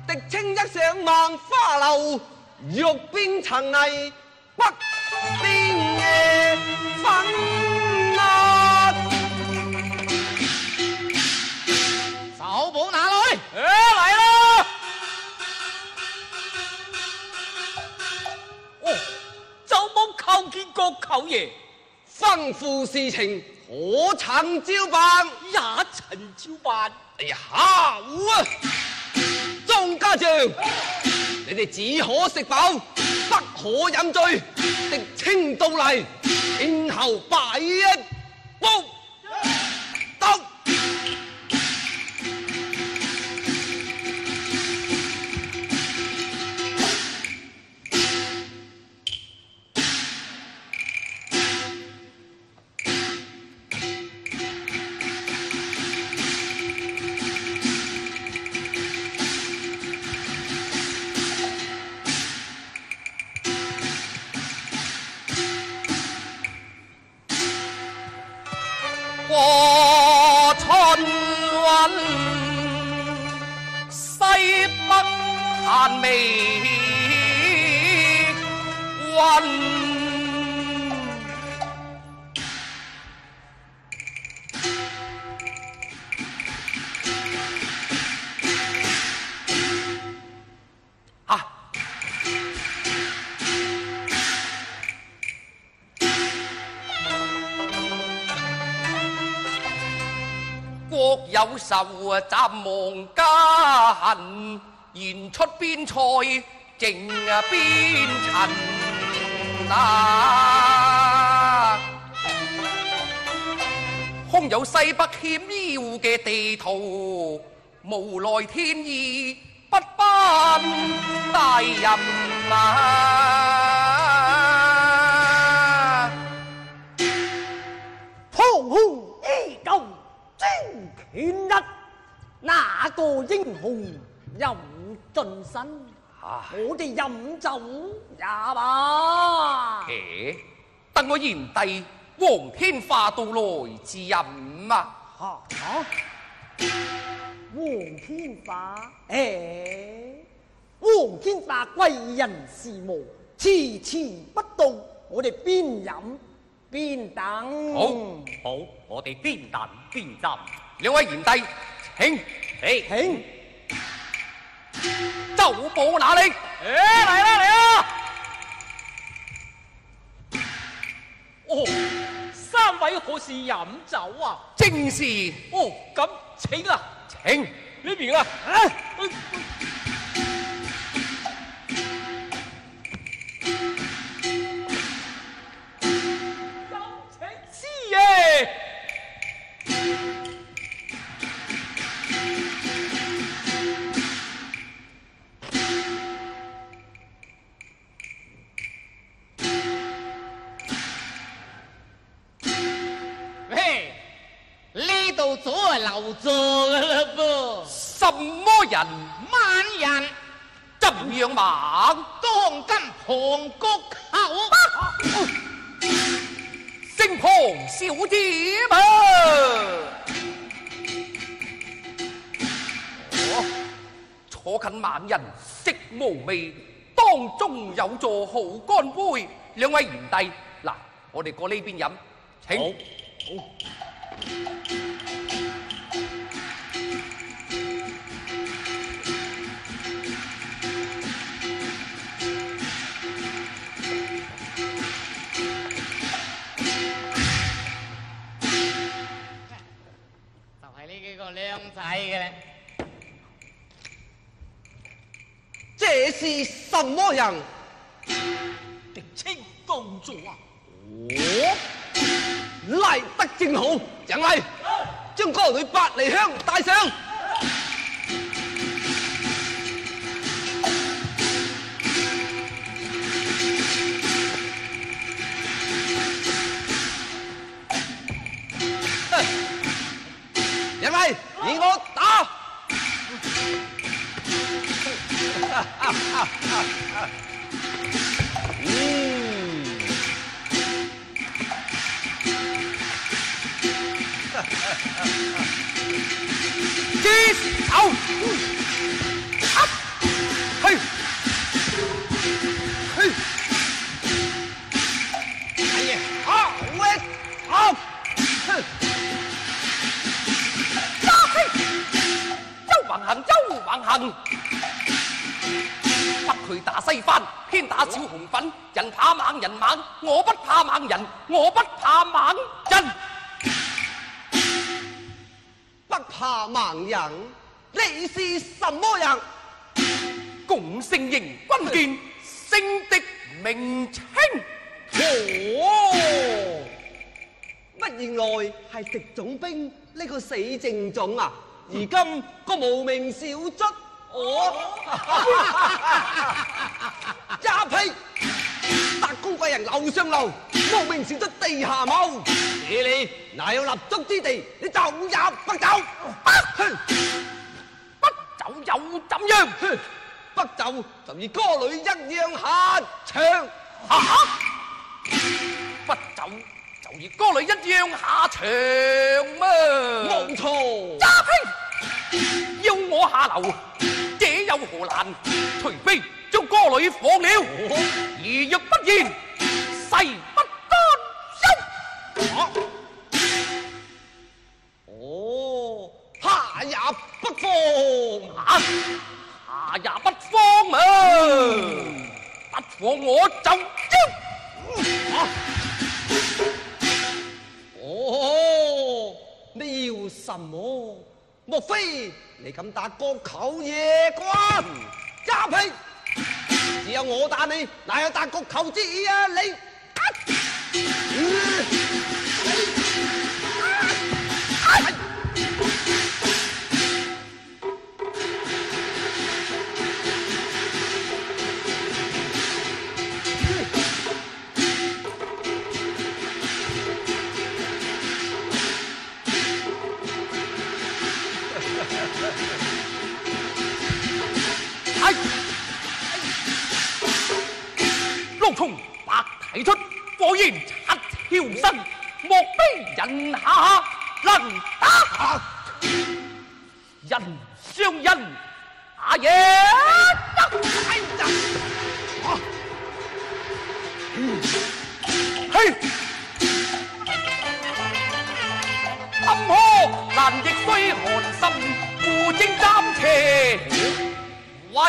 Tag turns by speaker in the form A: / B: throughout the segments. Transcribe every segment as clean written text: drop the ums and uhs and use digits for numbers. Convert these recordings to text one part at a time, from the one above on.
A: 敵清一上萬花樓，玉邊層藝北邊夜分啊！
B: 手寶拿來，
A: 嚟啦！
C: 哦，周幫叩見國舅爺，
A: 吩咐事情可曾照辦？
C: 也曾照辦。
A: 哎呀，好啊！莊家將，你哋只可食飽，不可飲醉。敵清到嚟，天后擺一煲得。
C: 過春雲，西北寒微雲。國有仇暫忘家恨，言出邊塞淨邊塵啊！空有西北險要嘅地圖，無奈天意不頒大人啊！
D: 狂雄依舊精拳一，哪個英雄飲盡身？我哋飲酒也罷。
C: 等我賢弟黃天化到來自飲啊！
D: 黃天化，黃天化貴人事務，遲遲不到，我哋邊飲邊等。
B: 好，我哋邊等邊斟。
C: 兩位賢弟，請。
D: 請。
C: 周寶哪裏？
A: 嚟啦！
C: 哦，
E: 三位何時飲酒啊？
C: 正是。
E: 哦，咁請啦，
C: 請
E: 呢邊啊。有請師爺。
B: 做老做了不？
C: 什麼人？
B: 蠻人，
C: 怎樣猛？
B: 當今旁國口，
C: 姓龐小姐嘛。坐近猛人，色無味，當中有座好乾杯。兩位賢弟，嗱，我哋過呢邊飲，請。
B: 好。靚仔嘅咧，
A: 這是什麼人？
E: 狄青到咗啊！
A: 嚟得正好，人嚟，將歌女百里香帶上。人嚟，與我打！接手！
C: 北去打西番，偏打小紅粉。人怕猛人猛，我不怕猛人，我不怕猛人。
A: 不怕盲人，你是什麼人？
C: 共姓營軍見姓的名稱。
A: 哦，乜原來係狄總兵呢個死正總啊！而今個無名小卒，呀呸！特工貴人樓上樓，無名小卒地下冇。這裏哪有立足之地？你走也不走，
C: 不走又怎樣？
A: 哼！不走就與歌女一樣下場。
C: 不走就與歌女一樣下場嘛。
A: 冇錯。
C: 呀呸！要我下流，這有何難？除非將歌女放了，而若不然，誓不甘休。
A: 哦，下也不放。
C: 下也不放嘛，不放我就招。
A: 哦，你要什麼？莫非你敢打國舅夜關？加屁！只有我打你，哪有打國舅之意啊？你！
C: 陸從白提出，果然七竅身，莫非人下能打？人相人，阿爺嘿！坎坷難逆須寒心，負正擔邪為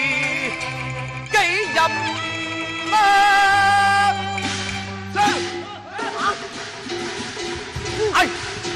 C: 己任啊！哎！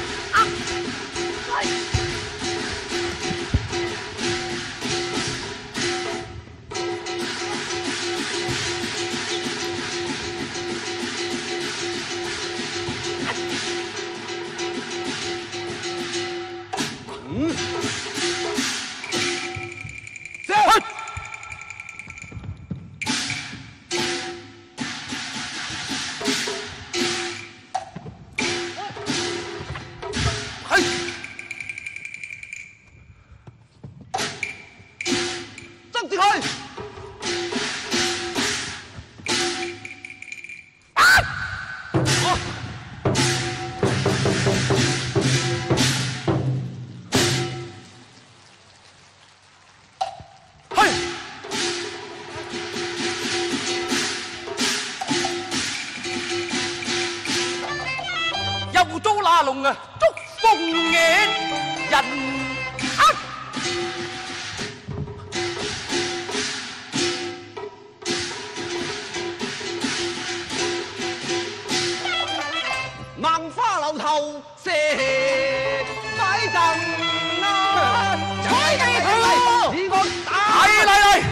C: 又遭那龍啊捉鳳野人
A: 萬花樓頭射擺陣啊！
D: 踩地圖，
A: 以我打！
C: 嚟！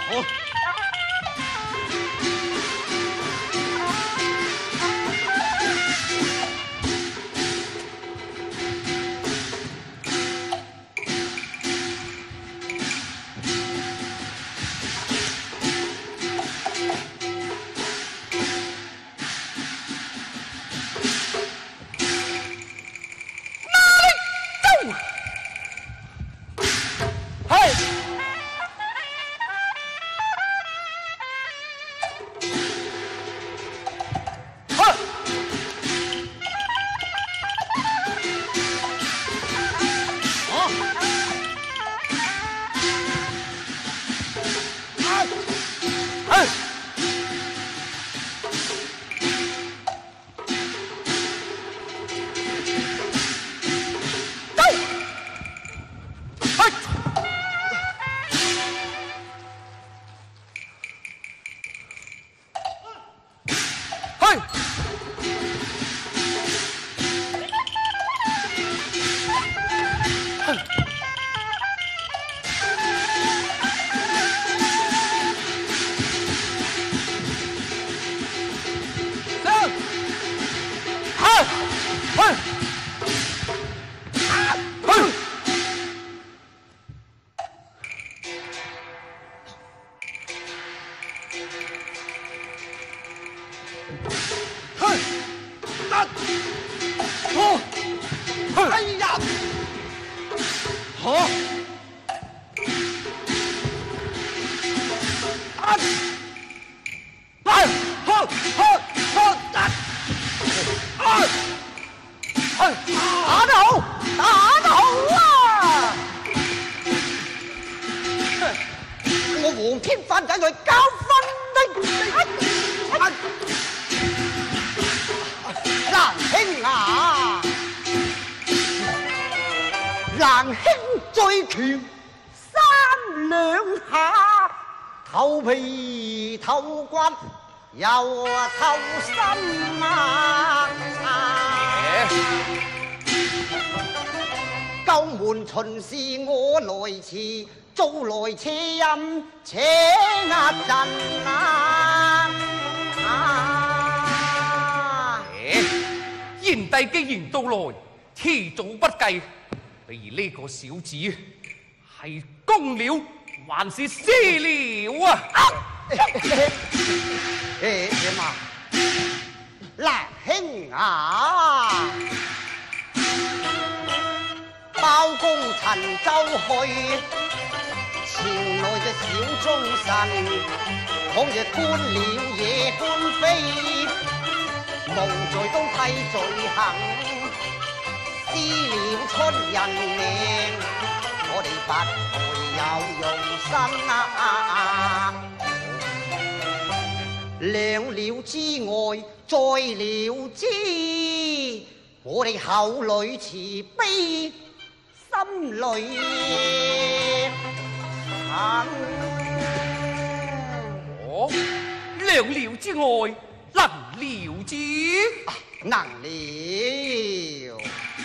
A: 好。哎呀！好！
D: 打得好，打得好啊！我黃天發仔嚟交分的，蘭兄啊，蘭兄醉拳三兩下，頭皮頭骨又透心啊！舊門巡視我來遲，做來車陰且壓陣啊！
C: 賢弟既然到來，遲早不計。而呢個小子係公了還是私了啊？
D: 點啊？蘭兄啊！包公陳州去，朝內嘅小忠臣，倘若官了野官非，無罪都替罪行，私了出人命，我哋不會有用心啊！兩了之外，再了之，我哋口裏慈悲。心裏恨，
C: 我兩了之外，能了之？
D: 能了。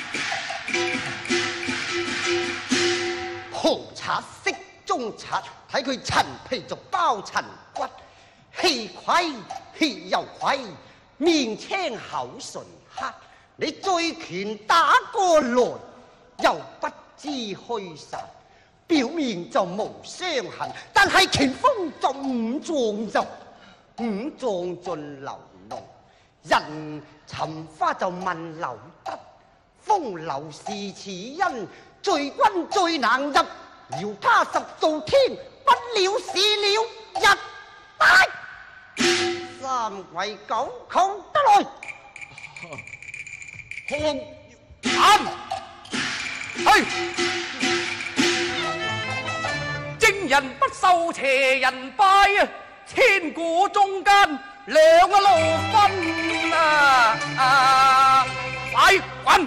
D: 豪賊色中賊，睇佢陳皮就包陳骨，氣虧氣又虧，面青口唇黑。你醉拳打過來，又不知虛實，表面就無傷痕，但係拳風就五臟入，五臟盡流膿。人尋花就問劉德，風流是此因，罪君最難入，姚家十做天，不了是了日大。三跪九叩得來，
C: 啱。去！正人不受邪人拜啊，千古中間兩路分啊！快滾！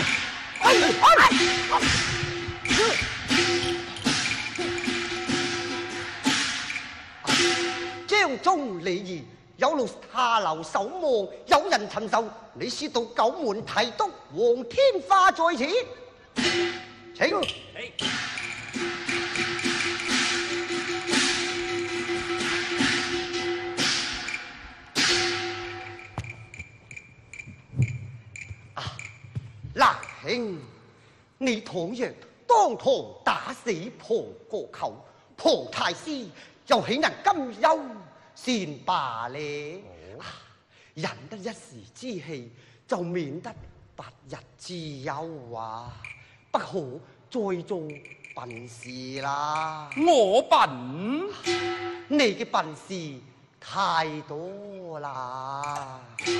D: 張忠李義有路下流守望，有人尋仇，你先到九門提督黃天化在此。請。
F: 兄，你倘若當堂打死婆過口，婆太師又豈能甘憂善罷呢？忍得一時之氣，就免得百日之憂啊！不可再做笨事啦！
C: 我笨？
F: 你嘅笨事太多啦！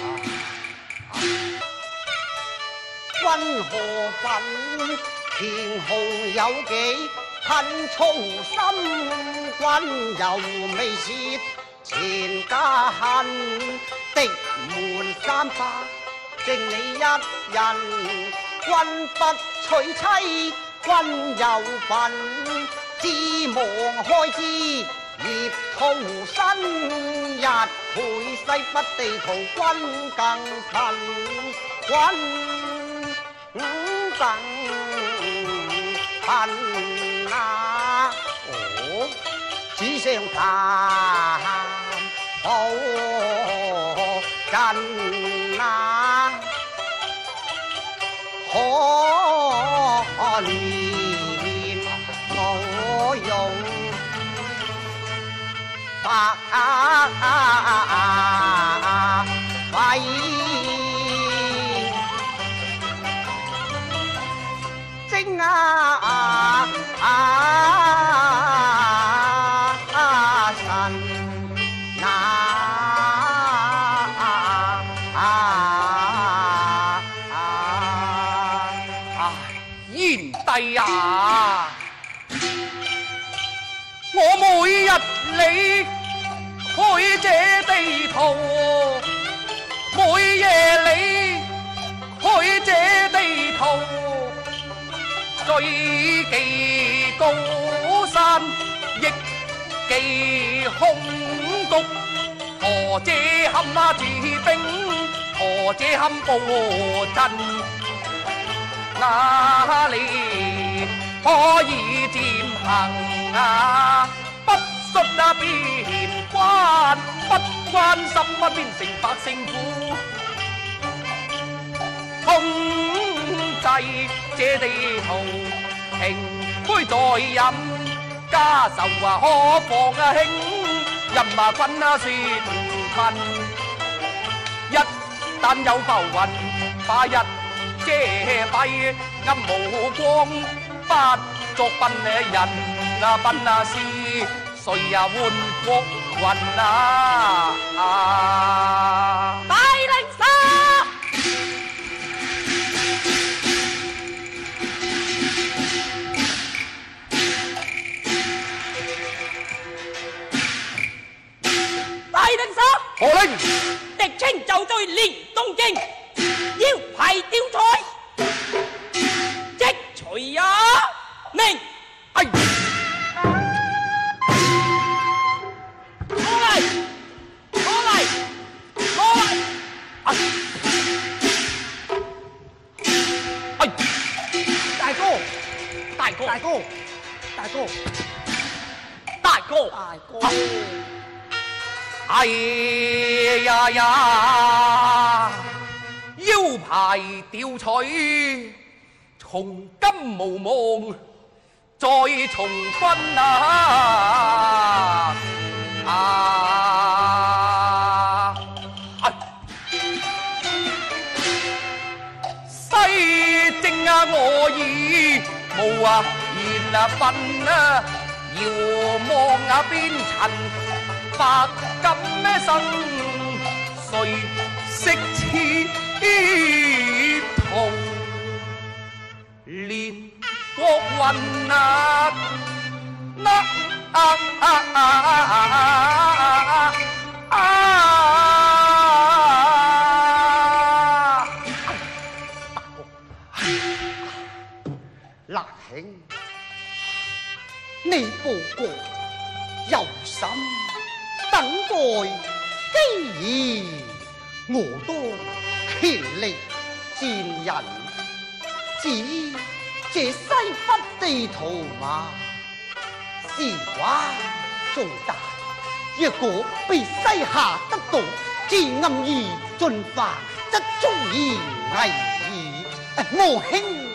F: 君何笨？田紅有幾恨從心？君又未泄前家恨，敵門300，剩你一人。君不娶妻，君有份，知望開支業徒身，日倍西北地圖，君更貧，君更貧啊！哦，只想談好近啊！可憐我用白費精
C: 帝呀！我每日理開這地圖，每夜理開這地圖，最忌高山，亦忌空谷。何者堪治兵？何者堪布陣？哪里可以漸行啊？不率邊關，不關心邊城百姓苦。控制這地圖，停杯在飲，家仇可防兄，任君説問。一旦有浮雲，把日遮蔽暗無光，不作笨人笨事，誰換國運啊？
D: 大令沙，大令沙，
C: 何令？
D: 敵清就在連東京，要排吊彩，即隨也明。
C: 哎，
D: 攞嚟，攞嚟，攞嚟！
C: 哎，哎，
D: 大哥，大哥，大哥，大哥，
C: 大哥，
D: 大哥。
C: 哎呀呀！腰牌吊取，從今無望再重分啊！西征我已無言分啊！遙望邊塵百感生，誰識此途連國運啊！
F: 辣兄，你報國有心等待，既然我都全力戰人，指這西北地圖嘛，事關重大。若果被西夏得到，自暗而進犯，則足以危矣。 母兄，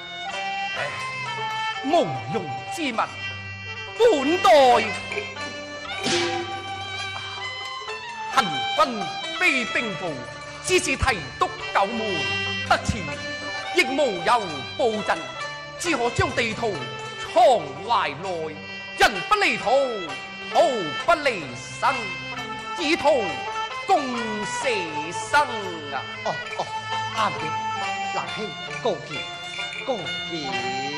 C: 无用之物，本待行军非兵部，只是提督九门得此，亦无有布阵，只可将地图藏怀内。人不离土，土不离身，以图共蛇生啊！
F: 啱嘅，蘭兄高見，高見。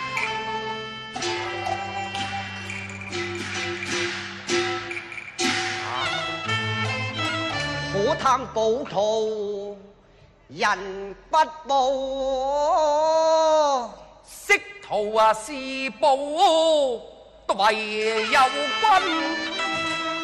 F: 可探寶圖，人不報。
C: 識途啊是寶，唯有君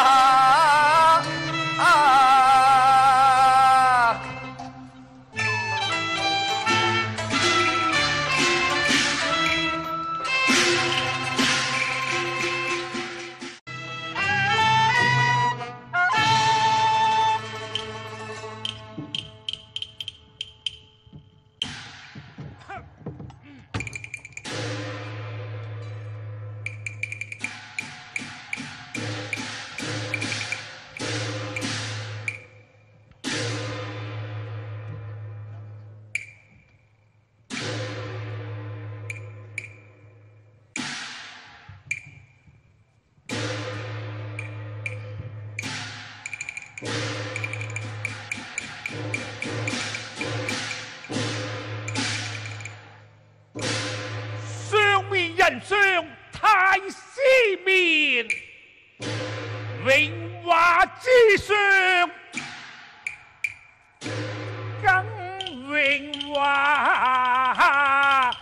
G: 雙面人相太師面，榮華之上更榮華。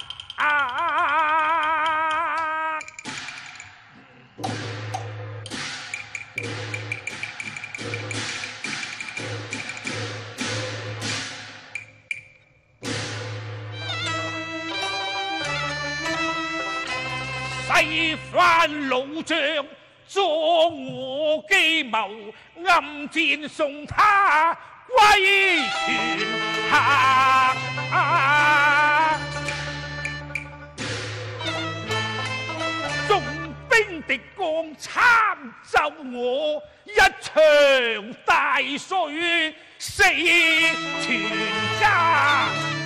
G: 西番老將助我計謀，暗箭送他歸泉下。縱兵敵降參奏我，一場大水死全家。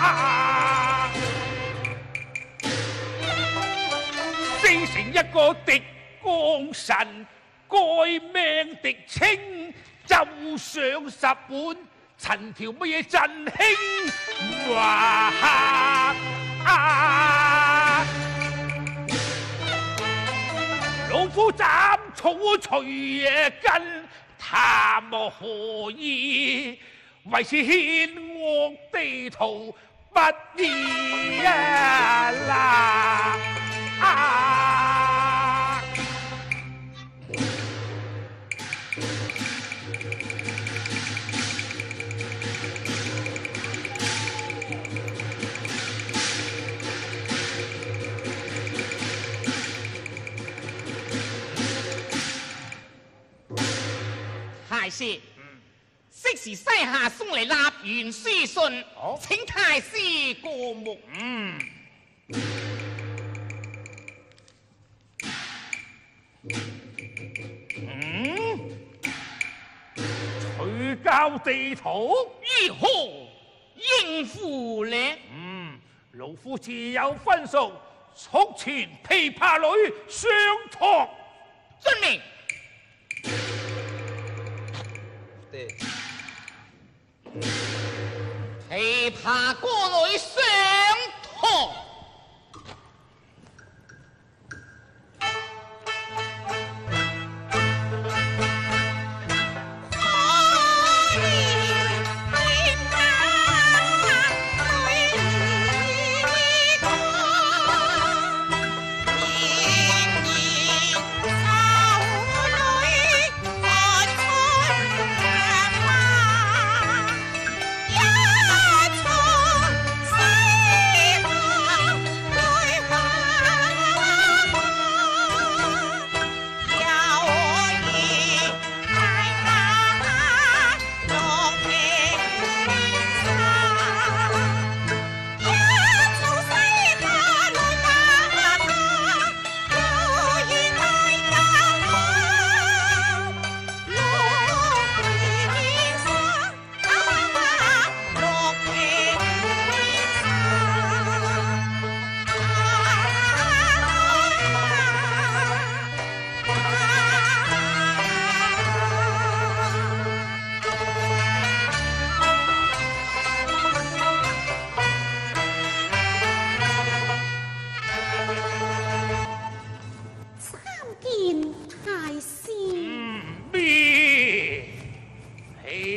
G: 死成一個敵江神，該命敵清，就上10本，陳條乜嘢振興華。老夫斬草除根，談何意？為是獻惡地圖，不義啦。
B: 太師，昔時西夏送嚟立元書信，請太師過目。
G: 取交地圖，
B: 如何應付呢？
G: 老夫自有分數，速傳琵琶女相託。
B: 遵命。琵琶歌女相託。
H: 一出世。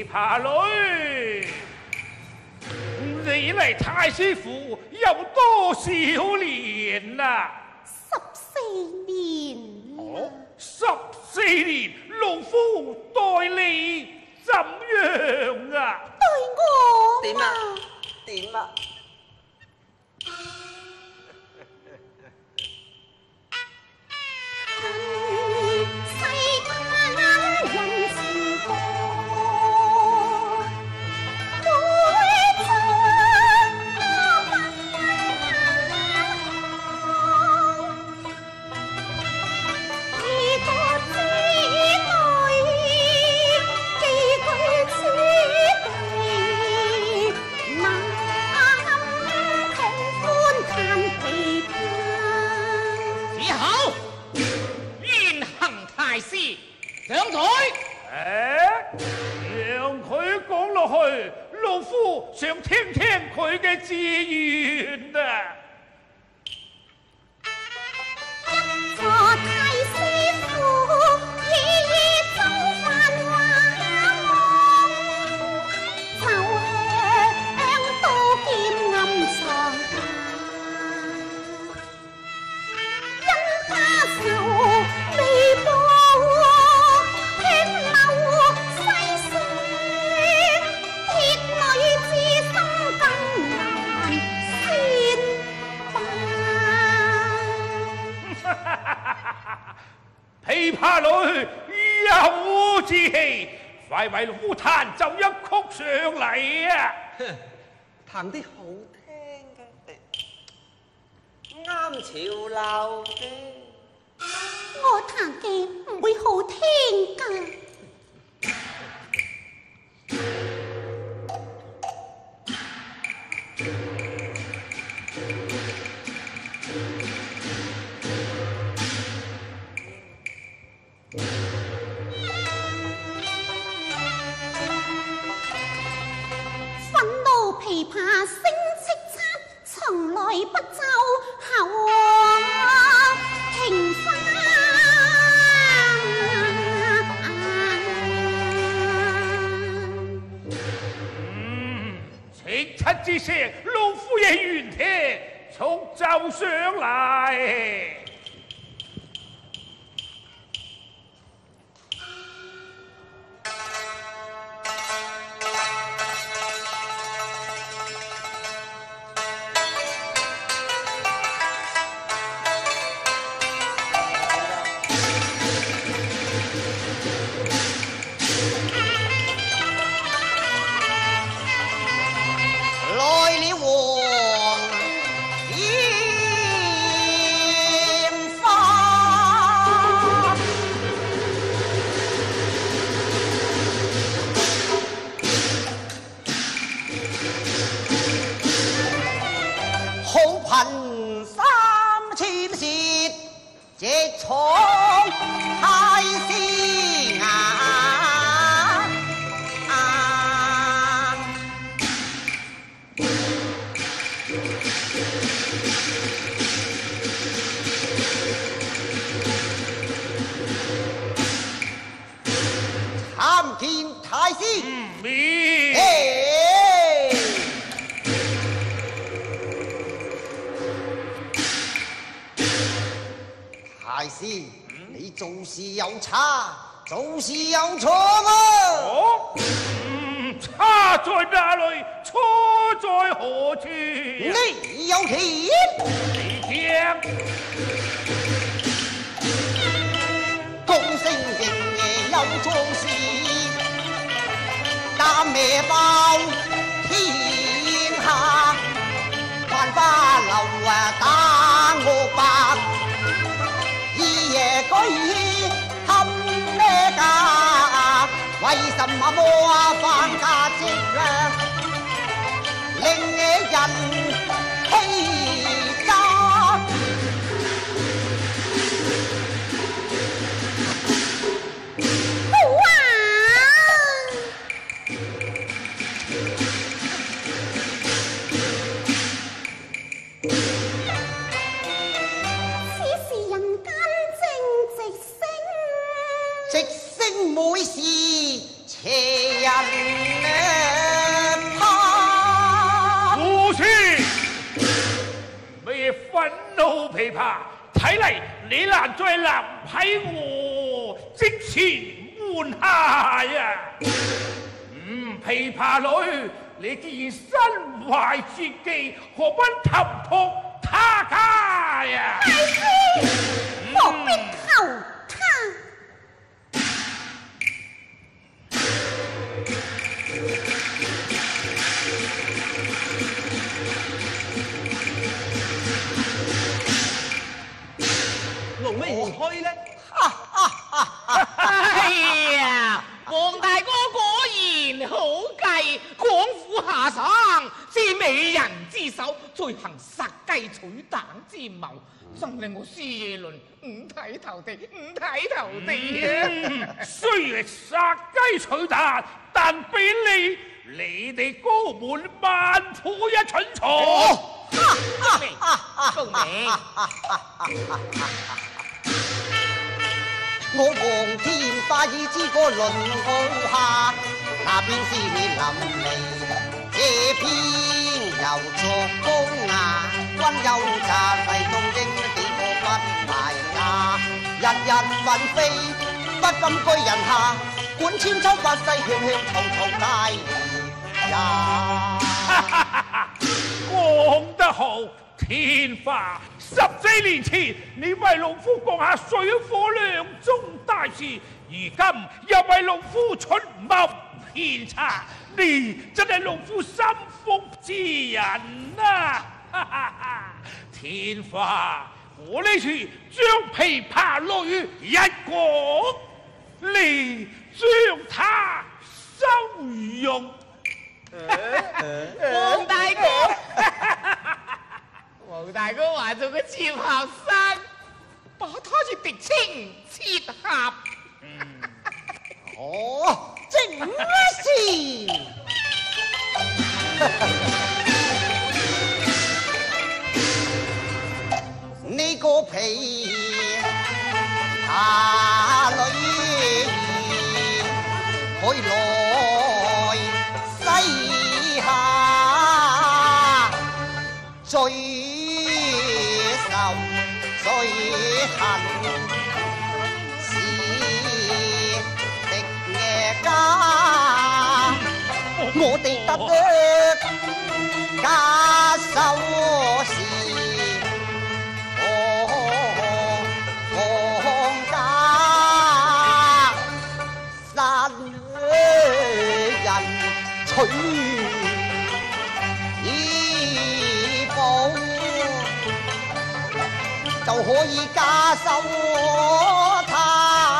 G: 琵女，你嚟太師府有多少年啦
H: 14年啦。
G: 14年，老夫待你怎樣啊？
H: 對我
F: 點啊？點啊？
H: 世間人情多，每朝我不幾個子女，幾句此地，難同歡嘆疲憊。
B: 以後願行太師上台。
G: 讓佢講落去，老夫想聽聽佢嘅志願啊！
H: 坐太師府，夜中繁華夢，就向刀劍暗藏因家仇未報，血流西雪，鐵女之心更難先罷。
G: 琵琶女有志氣，快為老夫彈奏一曲上嚟啊！
F: 彈啲好聽嘅，啱潮流嘅。
H: 我彈嘅唔會好聽㗎。憤怒琵琶聲叱咤，從來不奏後庭花。
G: 請七之聲，老夫也願聽，速奏上嚟。
F: 來了黃煙花，好貧三千舌，直闖太師眼。參見太師。
G: 面
F: 太師，你做事有差，做事有錯啊！
G: 哦，差在哪裏？錯在何處？
F: 你有權。
G: 你聽，
F: 公聲營夜有錯事，擔咩包天下，萬花樓打我白，一夜居冚咩價？為什麼魔犯價值啊？令人欺詐。直聲每事且人怕。
G: 父亲，咩愤怒琵琶？睇嚟你難再能喺我即前換下呀！琵琶女，你既然身懷絕技，何不投撲他家呀？
H: 太師，何必投他？
A: 弄咩而開呢？
B: 哎呀，黃大哥果然好計，廣府下省借美人之手，罪行殺雞取膽之謀，真令我師爺倫五體投地，五體投地啊！
G: 雖然殺雞取蛋，但比你哋高門萬倍一蠢錯。
B: 高明，
F: 我皇天化已知個論高下，那邊是面淋漓，這邊又作高雅，溫柔茶細東英點我不埋牙，人人雲飛不禁居人下，管千秋百世向嘈嘈大呀！
G: 講得好，天花！14年前，你為農夫降下水火兩宗大事，如今又為農夫出謀獻策，你真係農夫心腹之人啊！天花，我呢處將琵琶女一講，你將他收容。
B: 黃大哥，黃大哥話做個接合生，把他與狄青切合。
F: 哦，正是。呢個琵琶女去來西下，最愁最恨是敵夜家，我哋得家收視。取以報就可以加收他。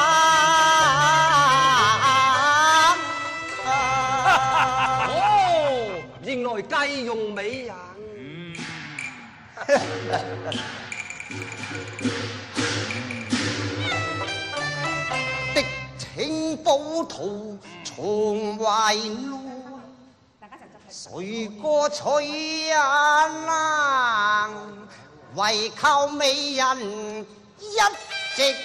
A: 哦，原來計用美人。
F: 敵情暴徒從懷內。誰個取能為靠美人一直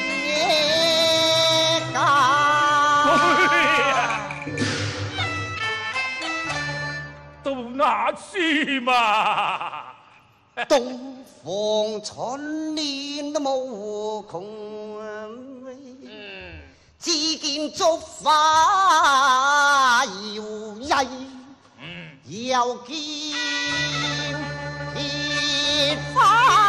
G: 到那時嘛，
F: 東方春年都無窮，只見竹花搖曳。又見鐵花。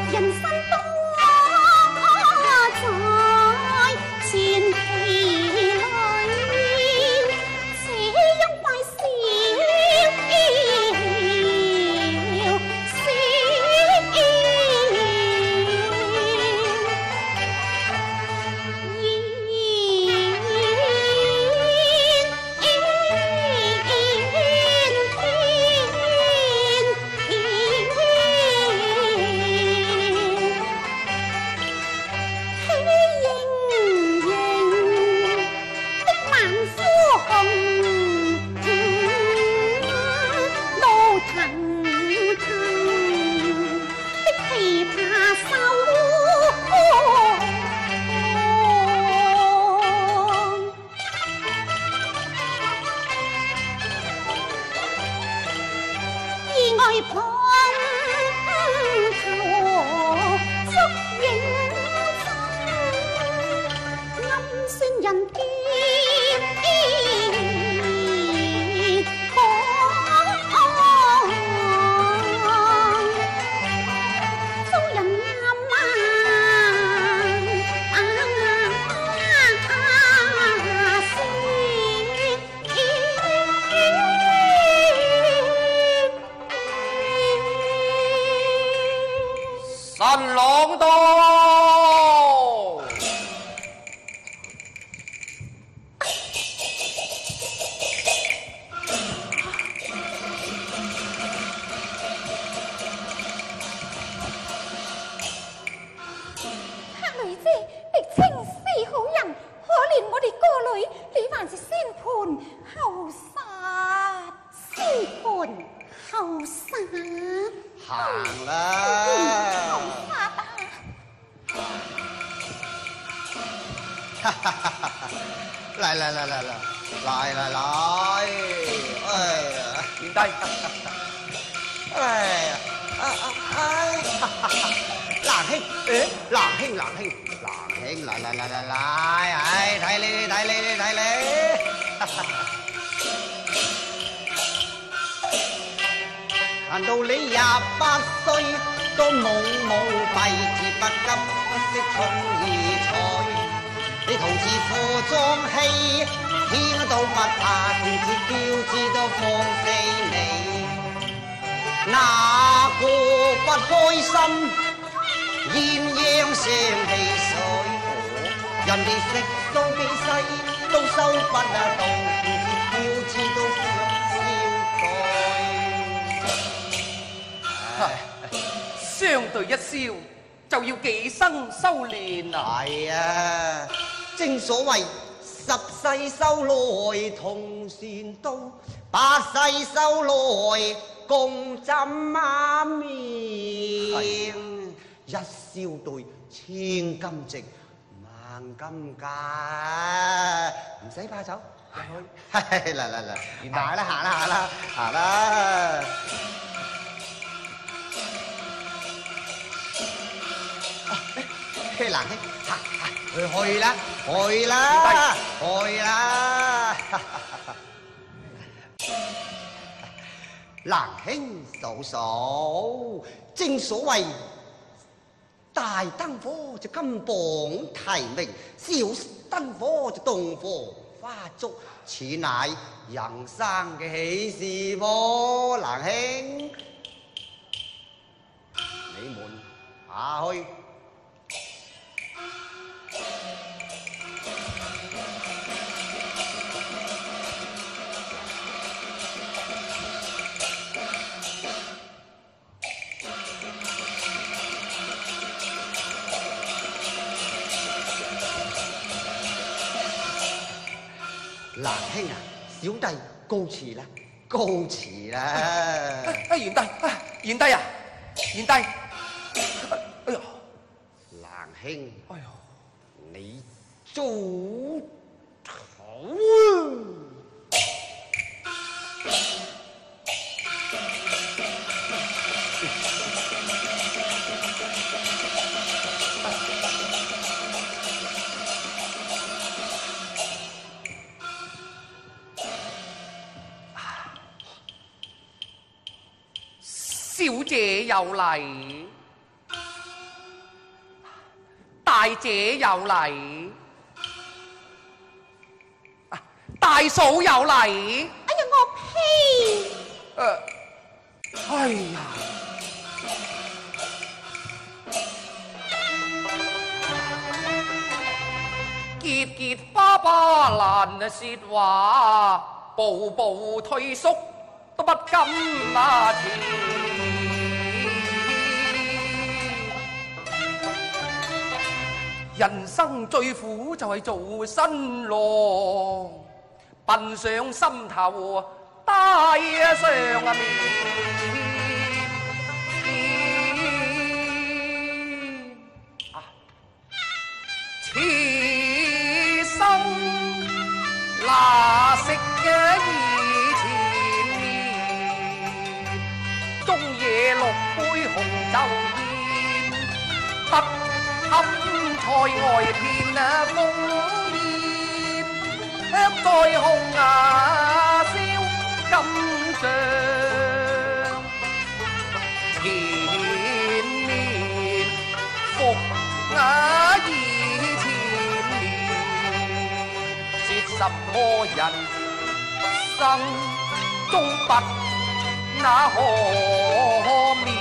H: 人生多在前期里，只因怪小
C: 神郎到，
H: 黑女姐，狄青是好人，可怜我哋歌女，你还是先判后杀，先判后杀。
F: 行啦，嚟嚟嚟嚟嚟嚟嚟嚟，哎呀，
C: 贤弟，
F: 哎呀，蘭兄，誒，蘭兄，蘭兄，蘭兄，嚟嚟嚟嚟嚟，哎，睇你睇你睇你。行到你28歲都懵懵閉住不急不識寵兒才，你陶瓷褲裝戲，聽到不怕，天之驕子都放飛你，哪個不開心？鴛鴦聲汽水，人哋食到幾世都收不到，天之驕子都想消改。
C: 相對一笑，就要幾生修練啊！
F: 係啊，正所謂10世修來同船渡，8世修來共枕眠。一笑對千金值，萬金價，唔使怕醜，嚟嚟嚟，行啦行啦行啦行啦。蘭兄，去啦，去啦，去啦！蘭兄嫂嫂，正所謂大燈火就金榜題名，小燈火就洞房花燭，此乃人生嘅喜事喎，蘭兄，你們下去。蘭兄啊，小弟告辭啦，告辭啦！
C: 賢弟，賢弟啊，賢弟，哎呀，
F: 蘭兄，
C: 哎呀，
F: 你早唞啊！
C: 小姐有禮。 大姐有禮，大嫂有禮。
H: 哎呀，我呸！
C: 哎呀！結結巴巴難説話，步步退縮都不敢那前。人生最苦就係做新郎，笨上心頭帶上面。此生那食嘅以前面，中夜6杯紅酒煙，不堪菜外片烽煙，卻在紅牙燒金上。前面服雅以前面，説什麼人生中不那可面，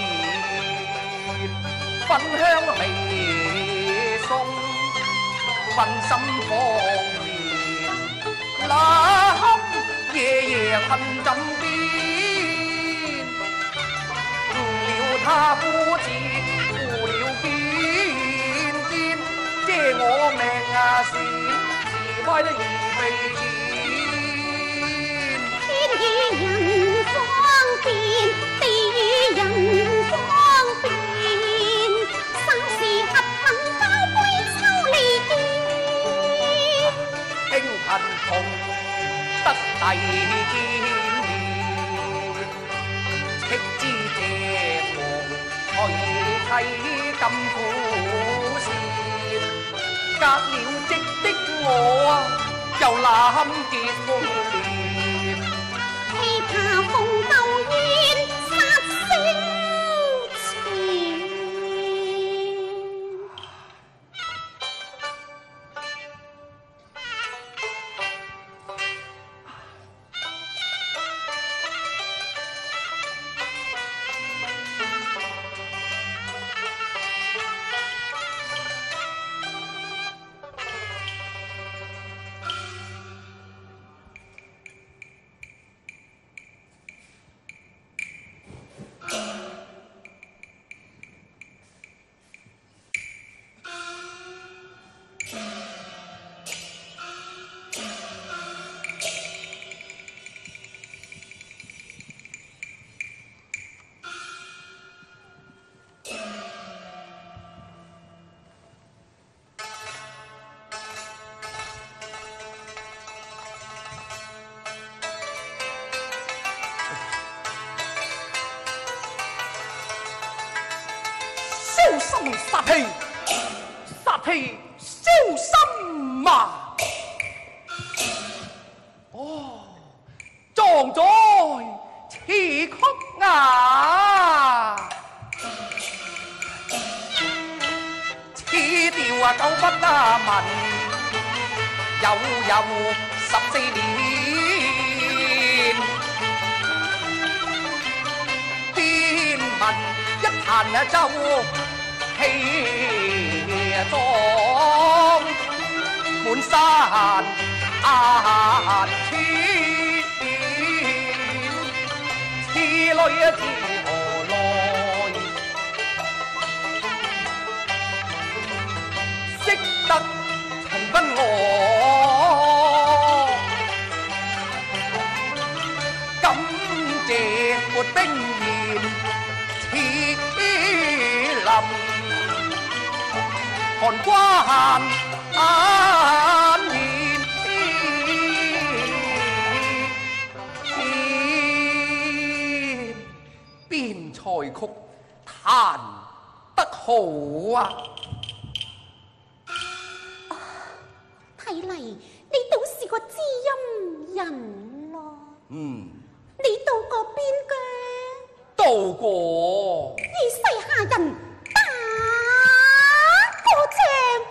C: 分香氣送分心方面，那刻夜夜困枕邊，誤了他夫子負了肩肩，借我命啊是歪得而被見。
H: 天與人方便，地與人方便，生是合憑交杯抽離見。
C: 輕貧窮得第見面，斥知這房隨妻甘苦事，隔了職的我又攬結風蓮。
H: 氣怕風鬥煙殺星前。
C: 燒心殺氣，殺氣燒心嘛！哦，壯哉詞曲啊！此調啊久不聞，有14年，邊聞一彈奏氣壯，滿山千，此淚自何來？識得情分我，感謝沒冰言似林。寒關眼面邊塞曲彈得好啊！
H: 睇嚟你都是個知音人咯。你到過邊嘅？
C: 到過。
H: 以西夏人打過仗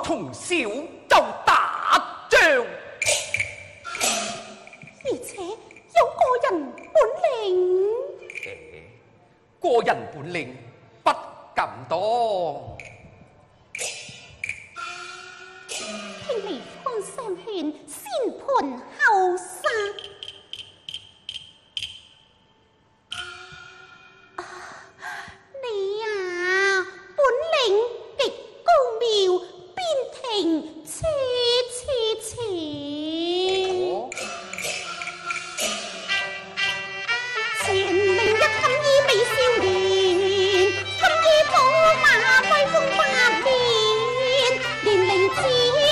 C: 從小就打仗，
H: 而且有個人本領。
C: 個人本領不敢當。
H: 聽離方相勸，先盤後殺。你啊，本領極高妙，邊庭切。前明一錦衣美少年，金衣寶馬威風八面，年齡只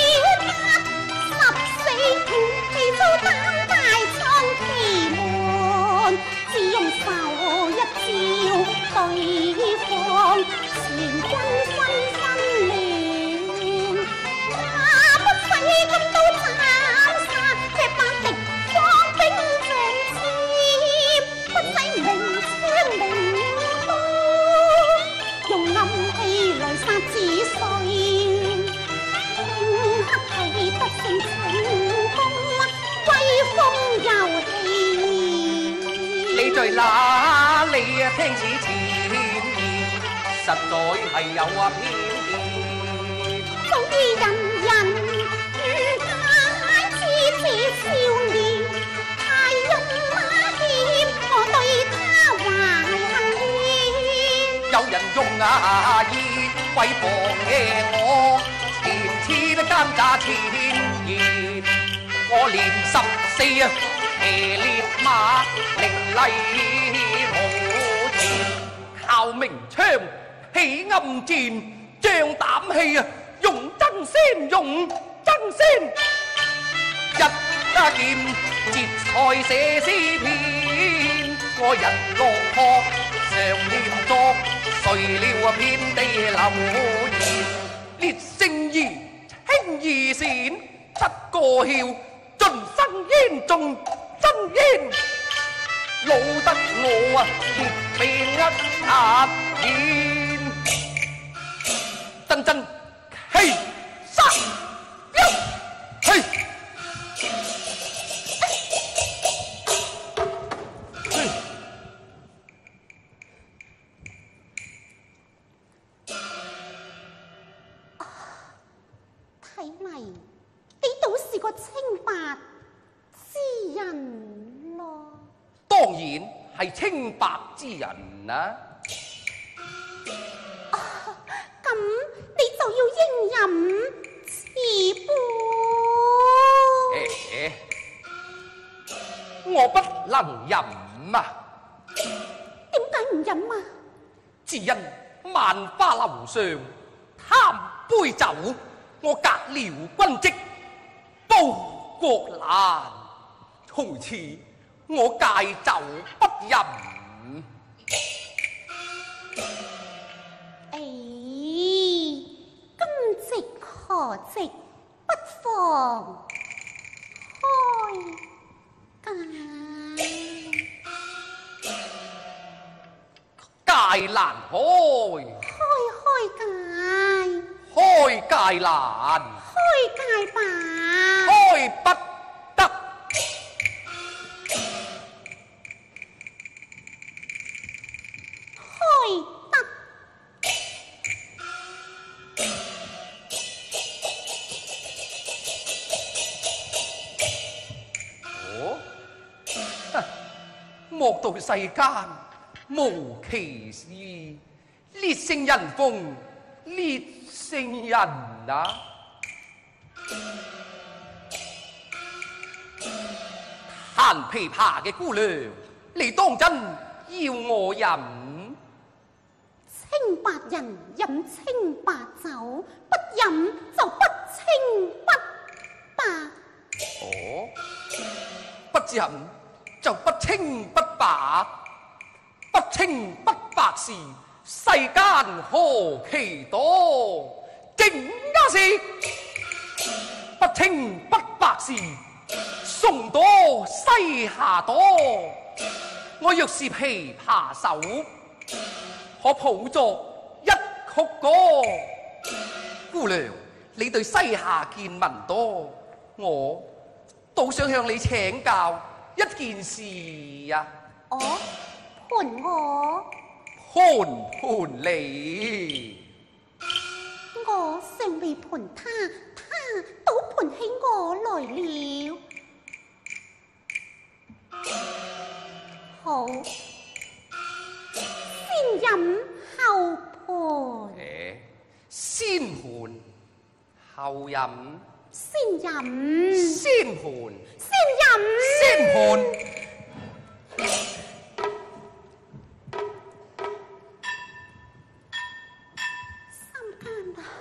H: 14，氣粗膽大創奇門，只用手一招對方，全軍紛亂，哪不使金刀斬殺，這班敵方兵將至，不使明槍明刀，用暗器來殺子帥，頃刻睇得勝成功，威風又氣。
C: 你在哪裏啊？聽此前言，實在係有偏見。
H: 早已人人唔解此少年，太陰馬險，我對他懷恨怨。
C: 有人用牙煙威脅我，前次都奸詐前言，我連14啊騎烈馬，凌厲無前，靠明槍起暗箭，仗膽氣啊用真先，用真先，一家劍節賽寫詩篇，我人落魄常念作，誰料遍地流言，烈勝義輕易善，不過囂盡生煙中真煙，老得我啊烈被壓現，真真氣殺一嘿。
H: 睇嚟你倒是個清白之人咯。
C: 當然係清白之人啦。
H: 咁你就要應飲此杯。
C: 我不能飲啊！
H: 點解唔飲啊？
C: 只因萬花樓上貪杯酒，我革了軍職，報國難，從此我戒酒不飲。
H: 今夕何夕，不妨開
C: 戒難開，
H: 開戒，
C: 開戒難，
H: 開戒吧，
C: 開不得。
H: 開得。
C: 莫道世間無其事，烈性人風，烈性人啊！彈琵琶嘅姑娘，你當真要我飲？
H: 清白人飲清白酒，不飲就不清不白。
C: 哦，不飲就不清不白，不清不白事，世間何其多？正啱是不清不白事，宋多西夏多。我若是琵琶手，可譜作一曲歌。姑娘， 你對西夏見聞多，我倒想向你請教一件事呀。
H: 哦，盤我，
C: 盤你，
H: 我尚未盤他，他倒盤起我來了。好，先飲後盤。
C: 先盤後飲，
H: 先飲，
C: 先盤
H: 先飲，
C: 先盤。
H: 三更啦！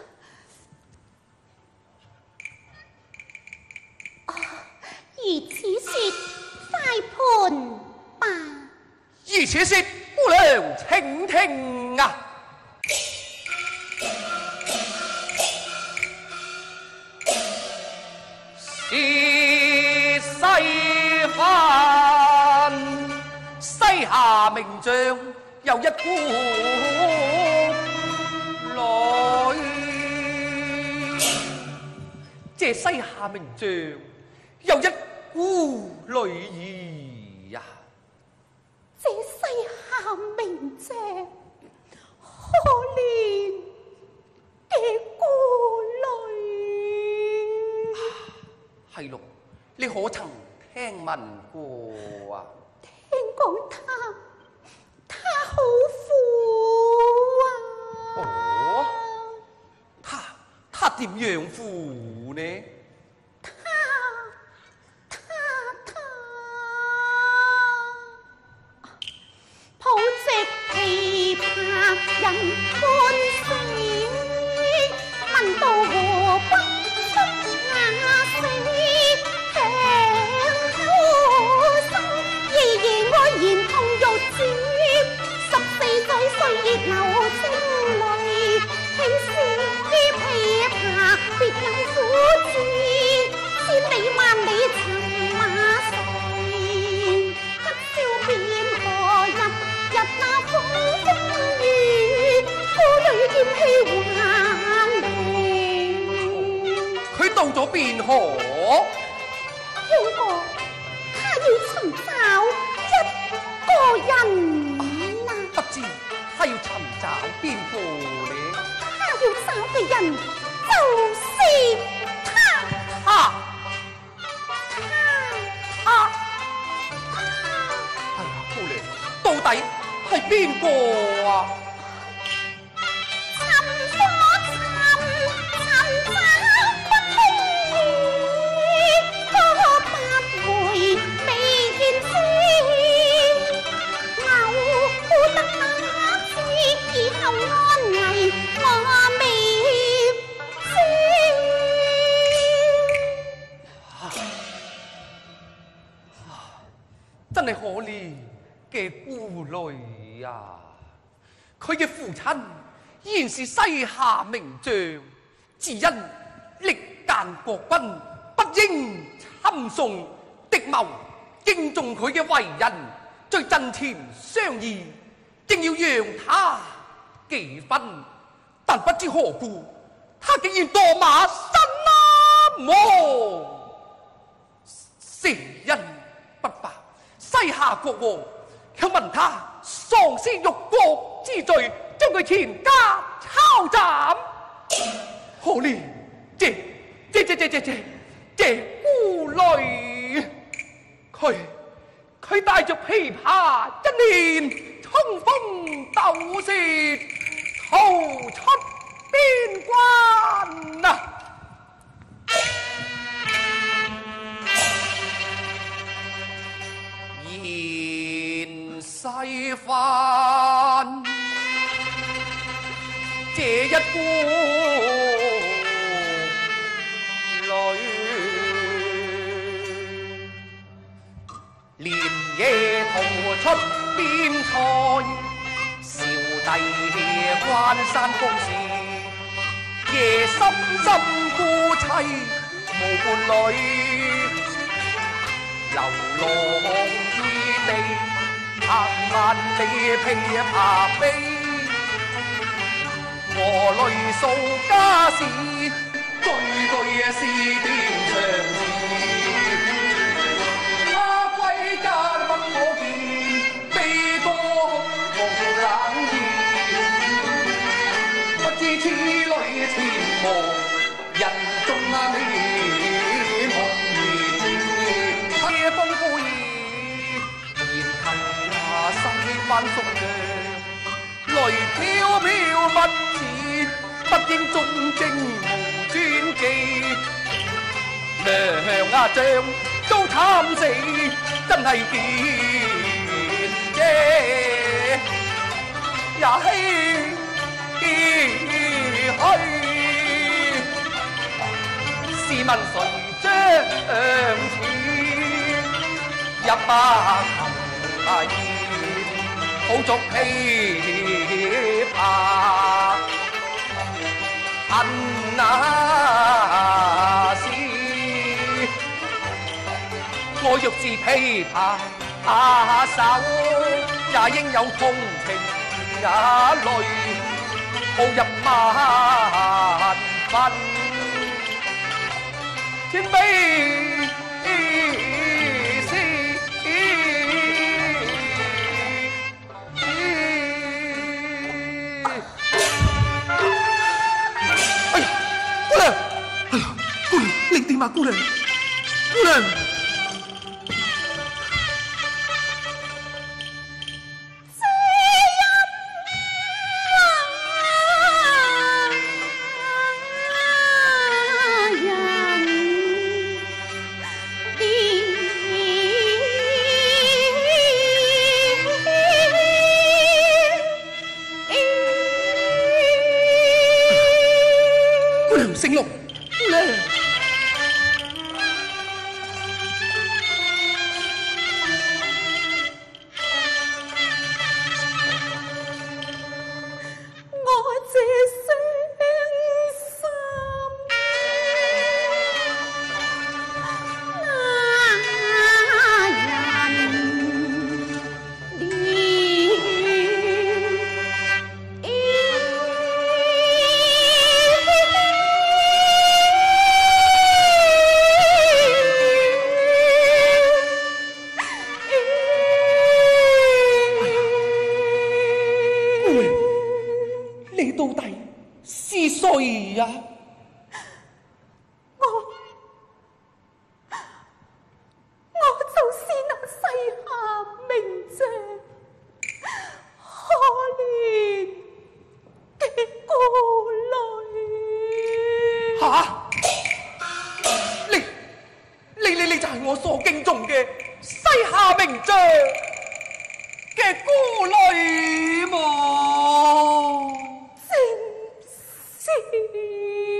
H: 啊，如此說，快盤吧。
C: 如此說，姑娘請聽啊！是西番西夏名將有一姑女，這西夏名將有一姑女兒呀。
H: 這西夏名將可憐嘅孤女。
C: 係咯，你可曾聽聞過啊？
H: 聽講他好富啊！
C: 哦，他點樣富呢？
H: 抱着琵琶人歡聲，聞到河北出雅聲，響口聲，夜夜愛言同玉接，14歲歲月流星淚，輕聲於琵琶別有苦志，千里萬里尋馬聲，一笑便何入日那風風雨，孤女劍氣還靈。
C: 佢到咗邊河？
H: 聽過他要尋找一個人啊！
C: 不知他要尋找邊個呢？
H: 他要找嘅人就是他。
C: 哎呀，姑娘，到底係邊個啊？真係可憐嘅孤女啊！佢嘅父親依然是西夏名將，只因力諫國君，不應侵宋敵謀，敬重佢嘅為人，在陣前商議，竟要讓他幾分，但不知何故，他竟然墮馬身亡，是因不白。西夏國王卻問他喪屍辱國之罪，將佢全家抄斬。可憐這孤女，佢帶着琵琶一年衝鋒鬥舌，逃出邊關啊！言西番這一孤女，連夜逃出邊塞，少帝關山公事，夜深深孤妻無伴侶，流浪異地，行萬里琵琶悲，我淚訴家事， 句句是點長詞，阿歸家不可見，悲歌空無冷意，不知此女前無人中你夢兒，夜風呼兒，言勤西灣宿娘，雷飄飄不似。不應忠貞無專記，娘啊丈遭慘死，真係見啫，也唏噓。試問誰將此一把琴好俗氣怕？恨那時，我若是琵琶手，也應有同情眼淚，好入萬分，千悲思。你點啊，姑娘？姑娘，姑娘姓陸，姑娘。你到底是誰呀？
H: 我就是那西夏名將，可憐的孤女。
C: 吓！你就係我所敬重嘅西夏名將嘅孤女麼？
H: 正是。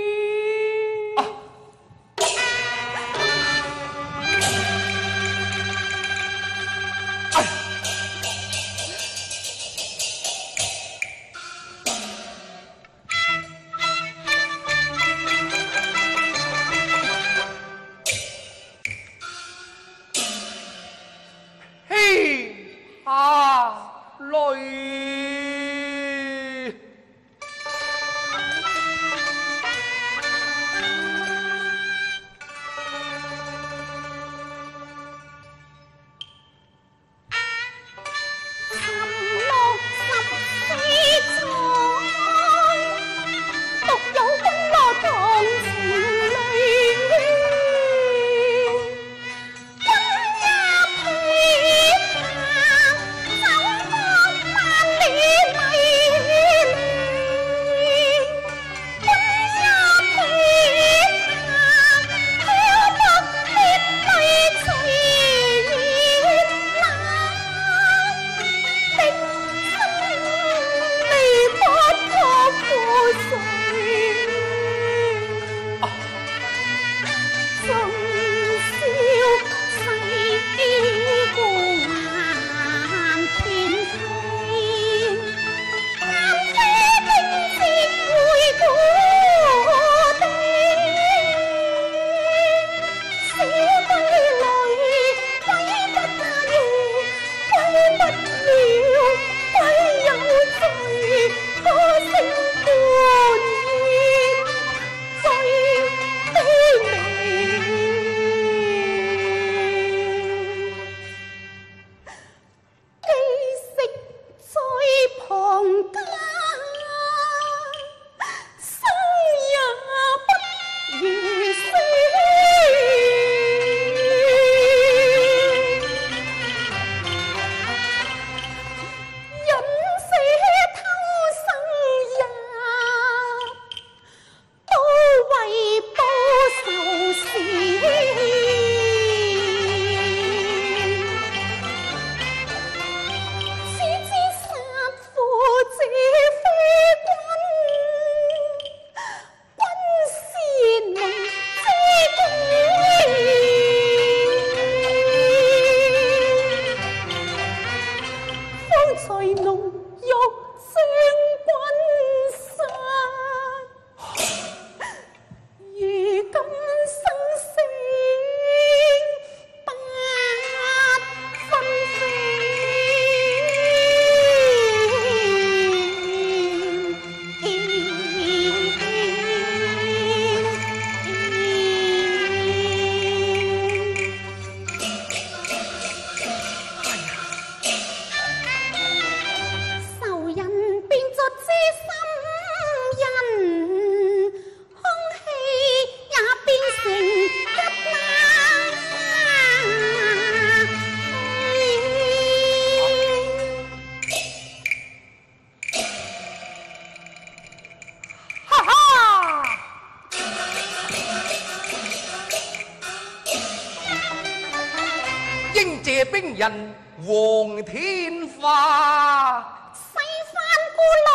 C: 兵人黃天化。
H: 西番過來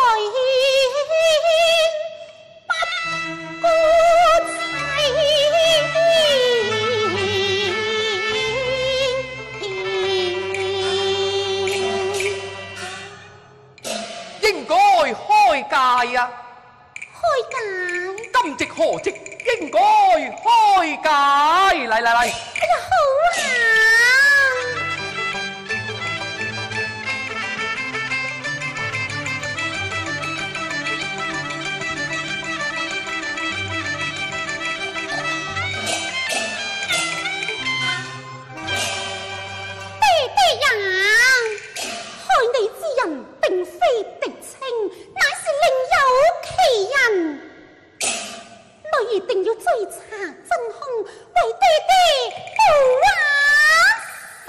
H: 不顧妻，
C: 應該開戒啊！
H: 開解。
C: 今夕何夕應該開戒，嚟嚟嚟！
H: 哎呀，好啊！並非狄青，乃是另有其人。女兒定要追查真兇，為爹爹報仇。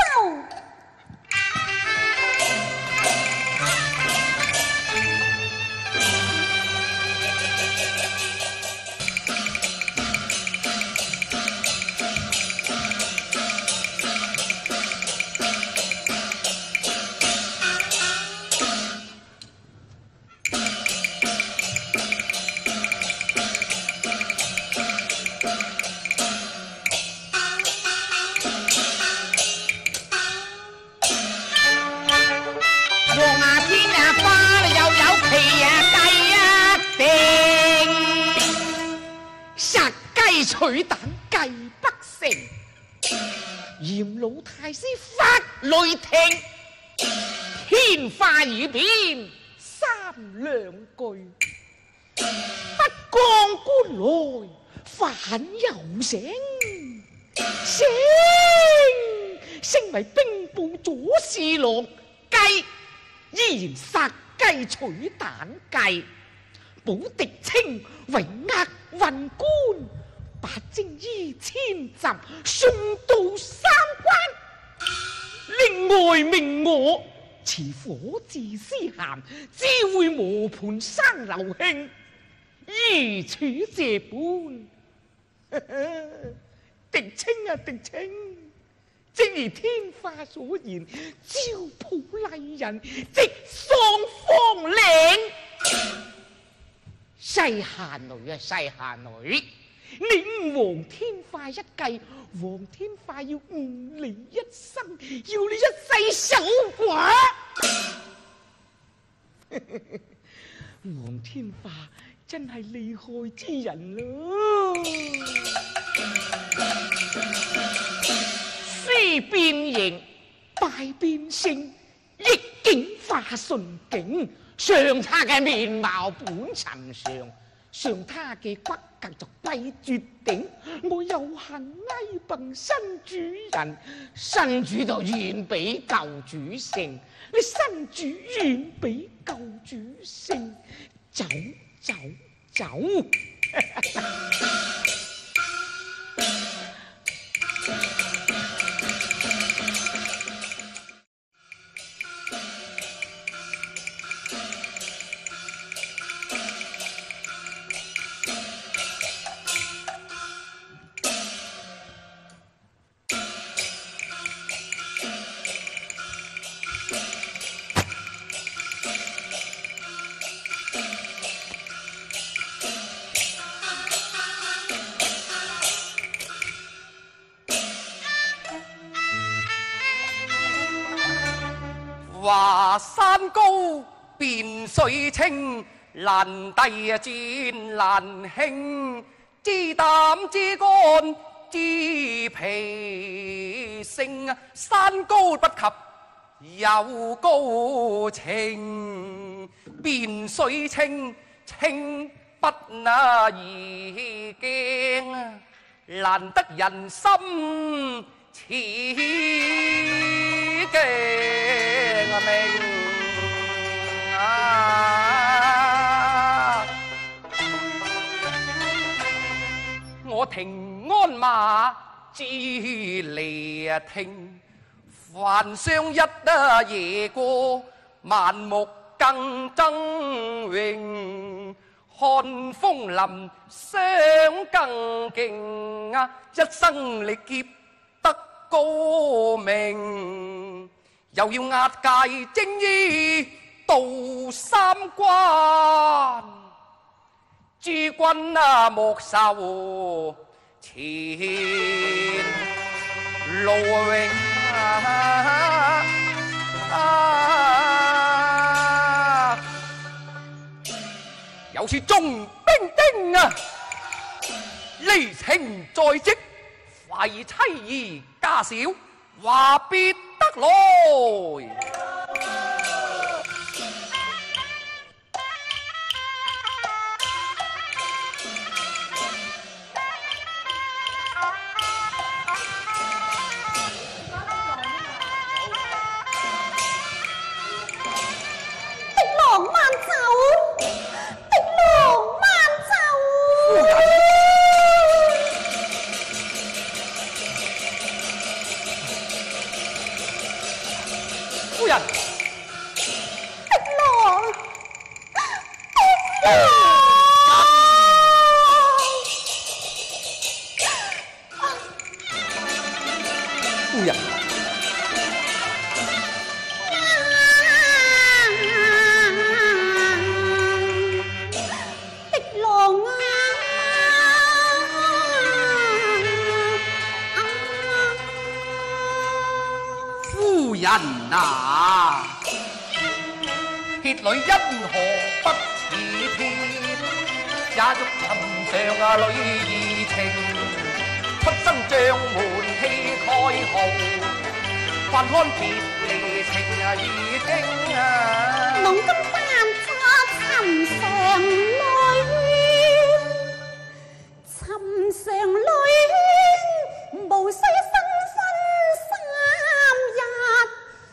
B: 取蛋計不成，嚴老太師發雷霆，天花已變三兩句，不光官來反又醒，升為兵部左侍郎，計依然殺雞取蛋計，保狄青為押運官。把精衣千集送到三關，另外命我持火字詩函知會磨盤生劉慶，依處這般。狄青啊狄青，正如天花所言，招抱麗人即雙方領。西夏女啊西夏女，你誤黃天化一計，黃天化要誤你一生，要你一世守寡。黃天化真係厲害之人咯！詩變形，敗變性，逆境化順境。上他嘅面貌本尋常，上他嘅骨骼就貴絕頂。我有幸挨笨新主人，新主就遠比舊主勝。你新主遠比舊主勝，走走走！
C: 華山高，變水清，難帝戰難興，知膽知肝知脾性，山高不及有高情，變水清，清不那易驚，難得人心似鏡明啊！我停鞍馬至離聽，凡相一夜過，萬木更爭榮。看風林相更勁啊！一生力劫得高明，又要押解精衣到三關。諸君啊，莫受前路榮有此重兵丁啊，離情在即，快以妻兒家小話別得來。血裏因何不似天？也欲尋常啊女兒情，出身將門氣蓋號，還看別離情啊已經啊。
H: 濃金淡出尋常戀，尋常戀無需新婚3日。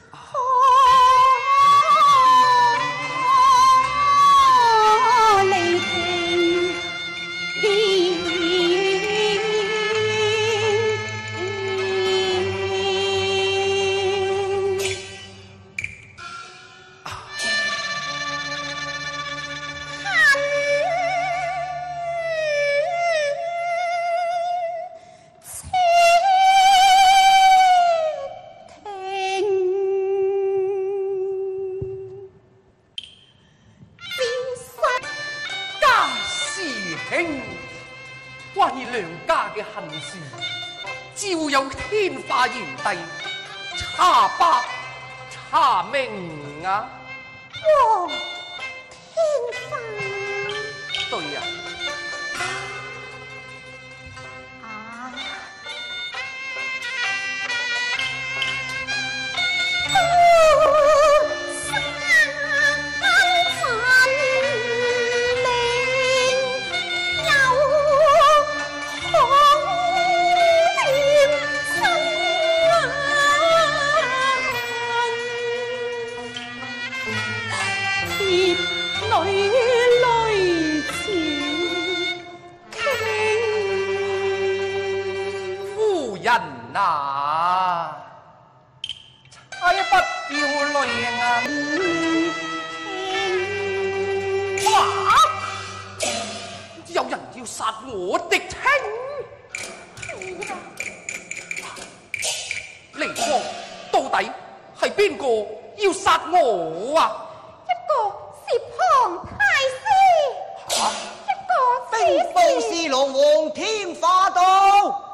C: 照有天化炎帝，查白查明啊！
H: 哇，天化！
C: 對呀、不要淚眼。哇！有人要殺我的親，離光到底係邊個要殺我啊？
H: 一個是龐太師，一個
F: 兵部侍郎黃天化到。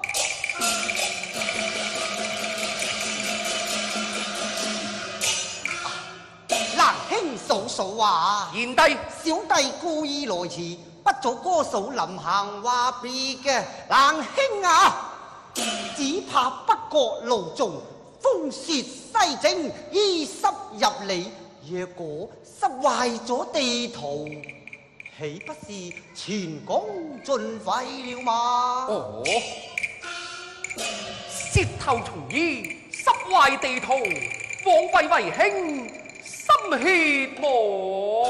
F: 嫂嫂啊，
C: 賢弟，
F: 小弟故意來遲，不早哥嫂臨行話別嘅。蘭兄啊，只怕北國路縱，風雪西征，衣濕入里。若果濕壞咗地圖，豈不是前功盡廢了嗎？
C: 哦，舌頭從衣，濕壞地圖，枉費為兄。心血磨，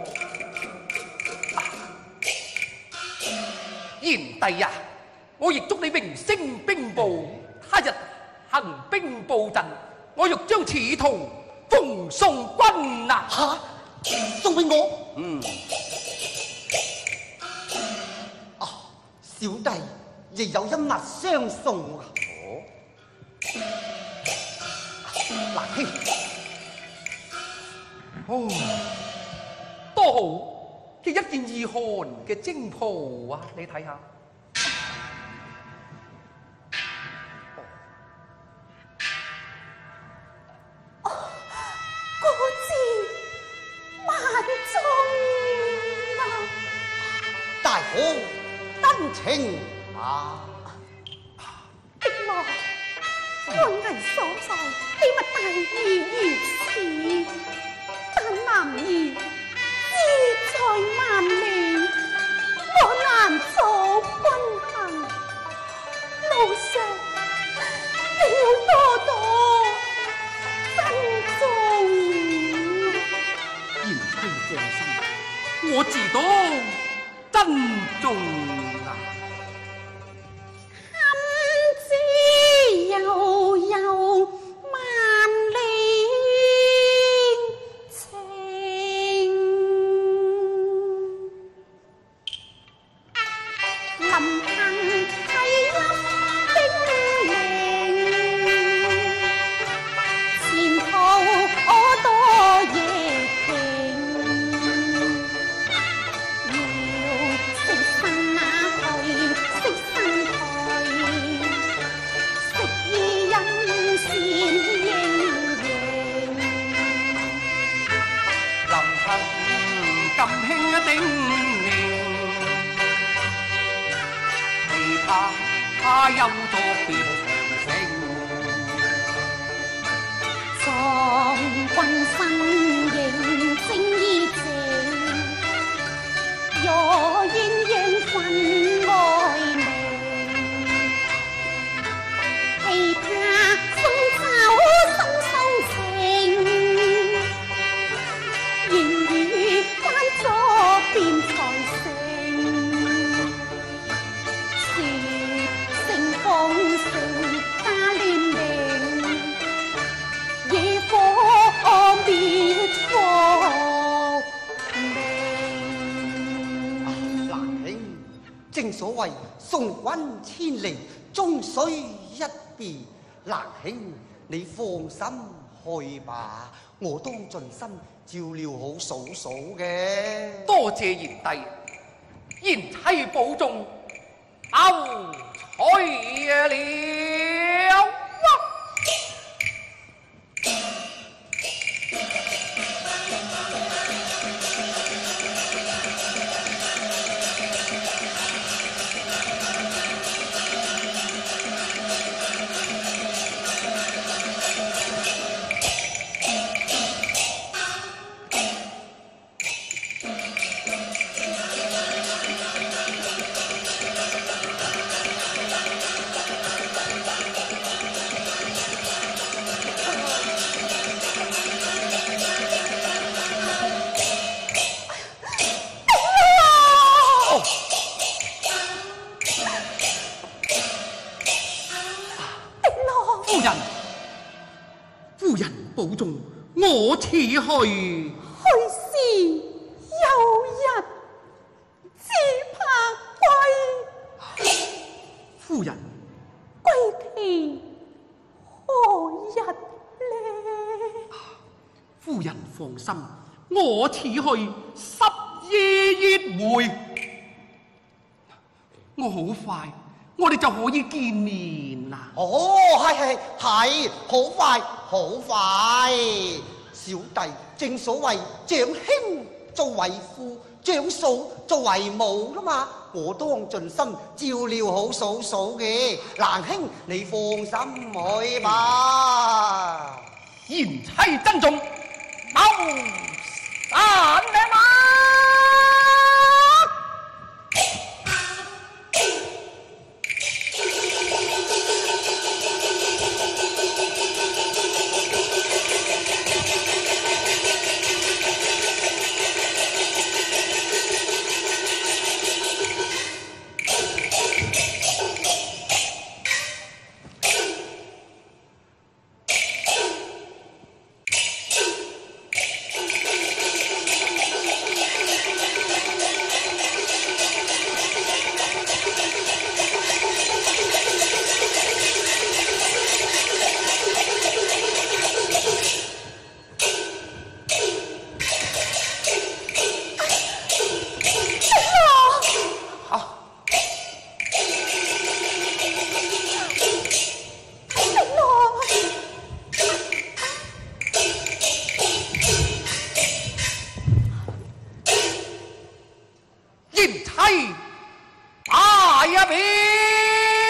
C: 賢弟呀，我亦祝你榮升兵部，他日行兵布陣，我欲將此圖奉送君啊！
F: 嚇，送俾我？小弟亦有一物相送啊！
C: 哦，多好嘅一件易汗嘅征袍啊！你睇下。
F: 大好登情啊！
H: 碧落，安危所在，你勿大意如此。但男兒志在萬里，我難阻君行。路上你要多多珍重。
C: 賢妻放心，我自當珍重啊！
H: 今朝悠悠萬里情，臨行提音叮嚀，前途我多夜聽。
C: 咁輕一叮嚀，其他有作別長聲。
H: 壯軍身形正義正，若鴛鴦分外明。琵琶送走心相情。左邊才成，說聲風聲花連名，野火滅火明。
F: 蘭兄，正所謂送君千里，終須一別。蘭兄，你放心去吧，我當盡心照料好嫂嫂嘅。
C: 多謝賢弟，賢妻保重，牛取了。夫人保重，我此去。
H: 去時有日，只怕歸。
C: 夫人，
H: 歸期何日呢？
C: 夫人放心，我此去12月回。我好快，我哋就可以見面啦。
F: 哦，係，好快好快。小弟正所謂長兄做為父，長嫂做為母啦嘛，我當盡心照料好嫂嫂嘅。蘭兄你放心去吧。
C: 賢妻珍重，謀散你嘛。 贤妻拜一遍。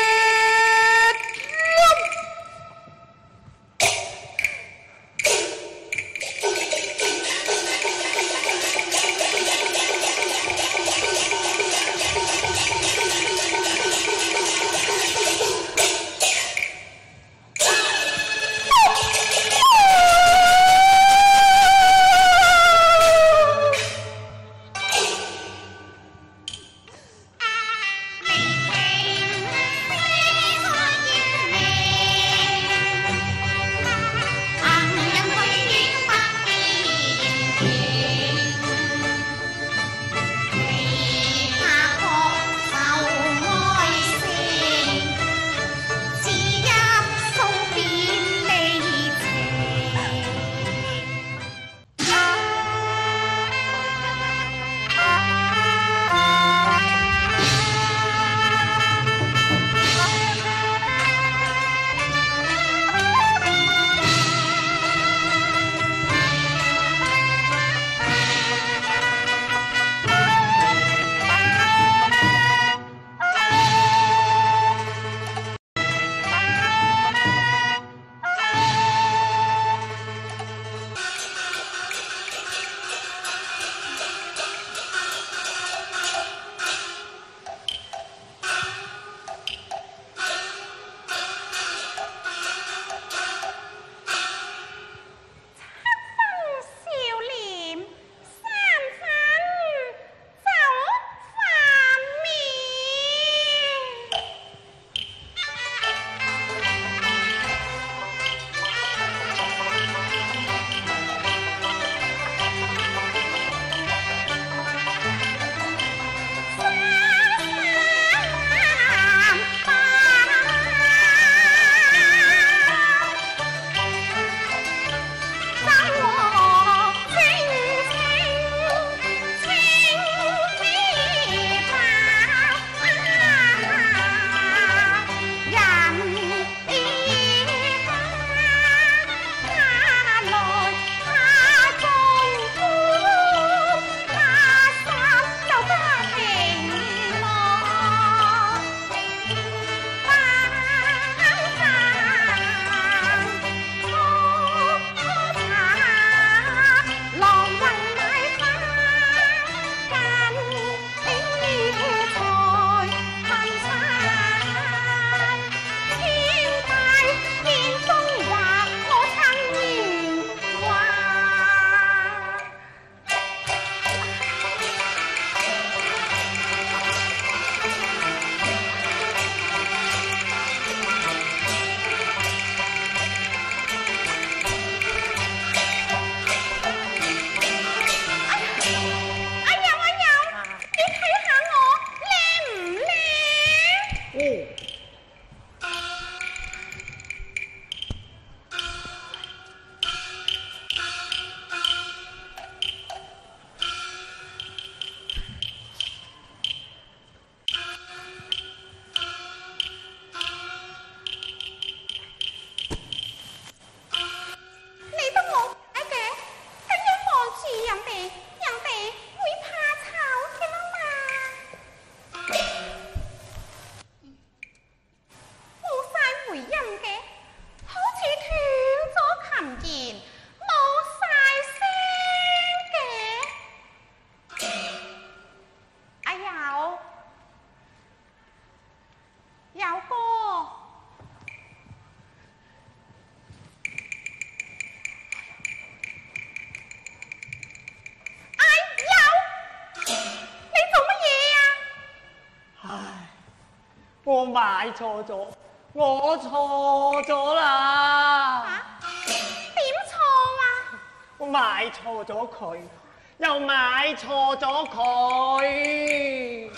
D: 我買錯咗，我錯咗啦！
H: 點錯啊？
D: 我買錯咗佢，又買錯咗佢。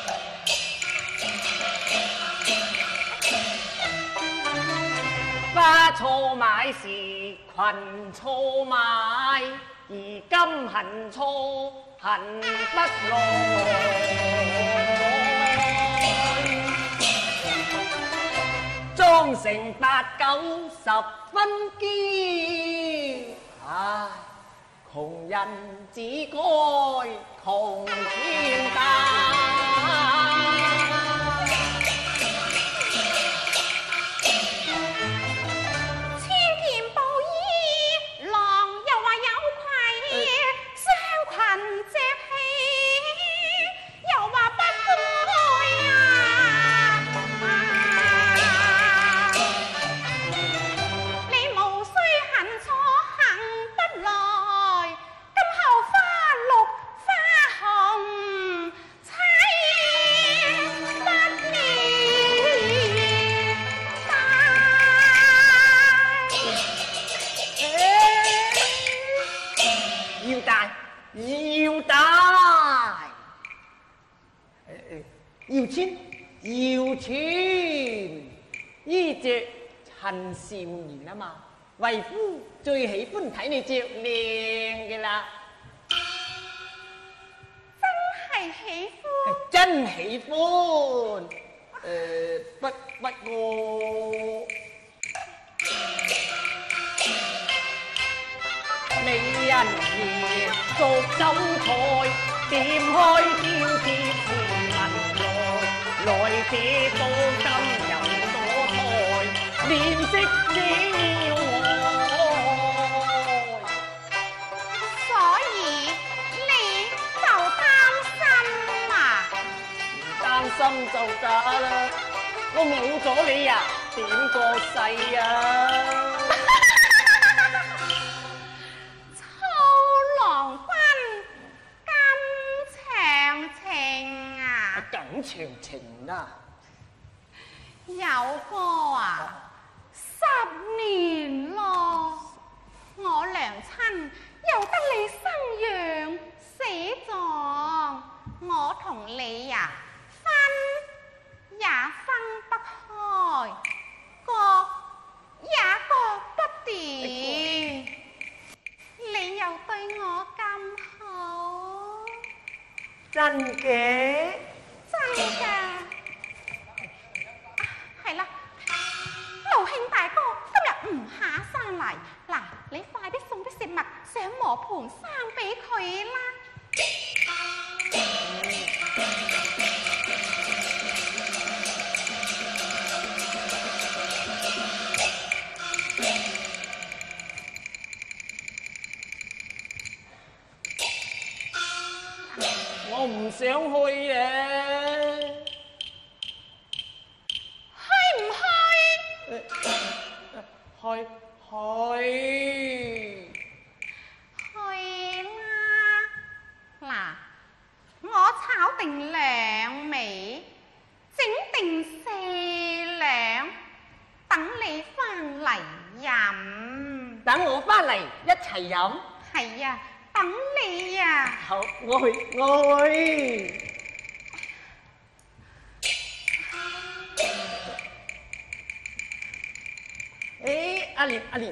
D: 花錯買時群錯買，而今恨錯恨不來。裝成8、9、10分堅，唉，窮人只該窮天大。 要穿要穿，衣着趁少年啊嘛，為夫最喜歡睇你着靚嘅啦，
H: 係喜歡。
D: 真喜歡。不過美人兒做酒菜，點開挑鐵是文來，來這多金有所台，臉色了我。
H: 所以你就擔心啊？
D: 唔擔心就假啦，我冇咗你啊，點過世啊？
H: 操郎君咁長情啊？
D: 咁長情啊？
H: 有個啊，10年咯，我娘親由得你生養死葬，我同你呀分也分不開，割也割不掂，你又對我咁好，
D: 真嘅？
H: 真㗎。係啦，盧慶大哥今日唔下山嚟，嗱，你快啲送啲食物上磨盤生俾佢啦。
D: 我唔想去嘅。
H: 去唔去？
D: 去。
H: 去啦！嗱，我炒定2味，整定4兩，等你翻嚟飲。
D: 等我翻嚟一齊飲。
H: 係啊，等你啊！
D: 好，我去。阿蓮啊！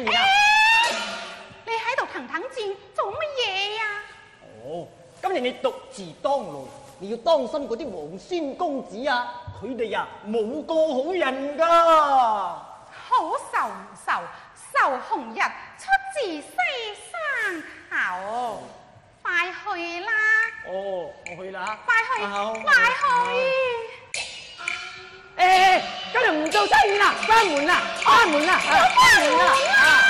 H: 你喺度騰騰戰做乜嘢呀？
D: 哦，今日你獨自當路，你要當心嗰啲皇孫公子啊！佢哋呀冇個好人噶。
H: 好愁唔愁？愁紅日出自西山頭，快去啦！
D: 哦，我去啦。
H: 快去，快去！
D: 今日唔做生意啦，關門啦，開門啦，開門啦！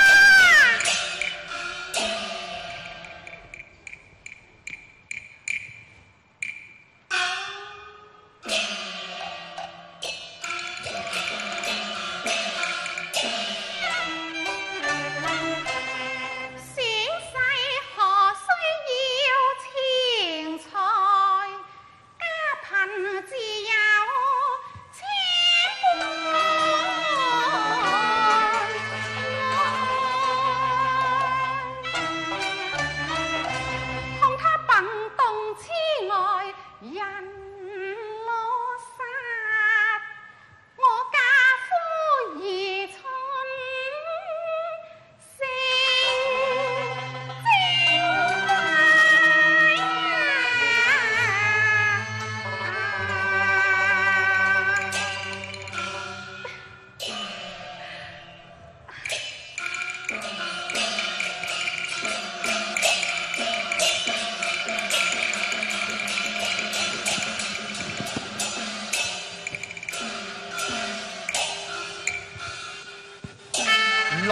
C: 路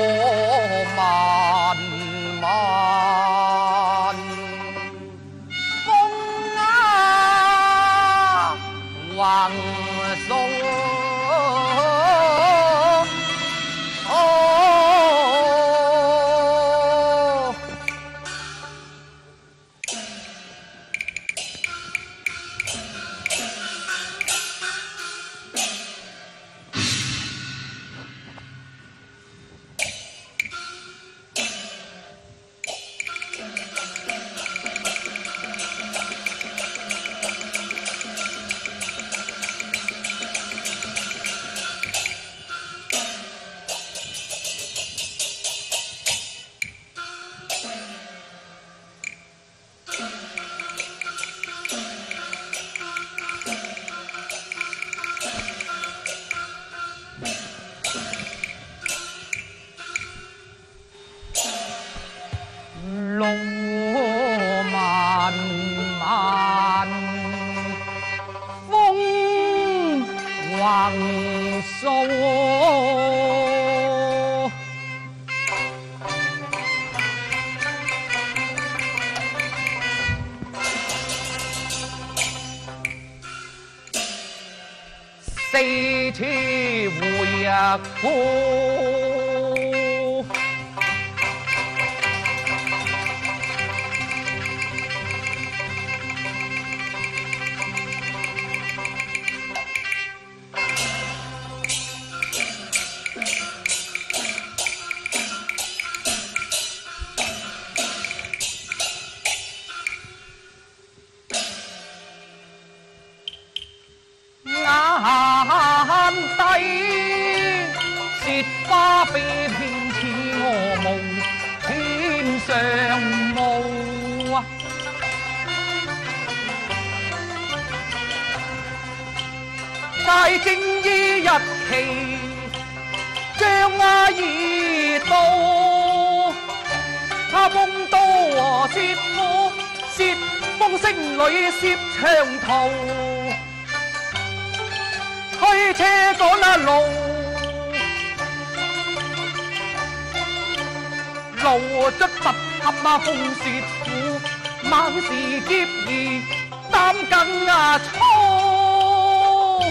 C: 漫漫，風啊橫送。 做。四處回顧。眼底雪花飛遍似我夢，天上霧啊！大正依日期，將已到，他風刀和舌斧，舌風聲裏攝長途。推車趕路，路出實合風雪苦，猛士劫兒擔更粗。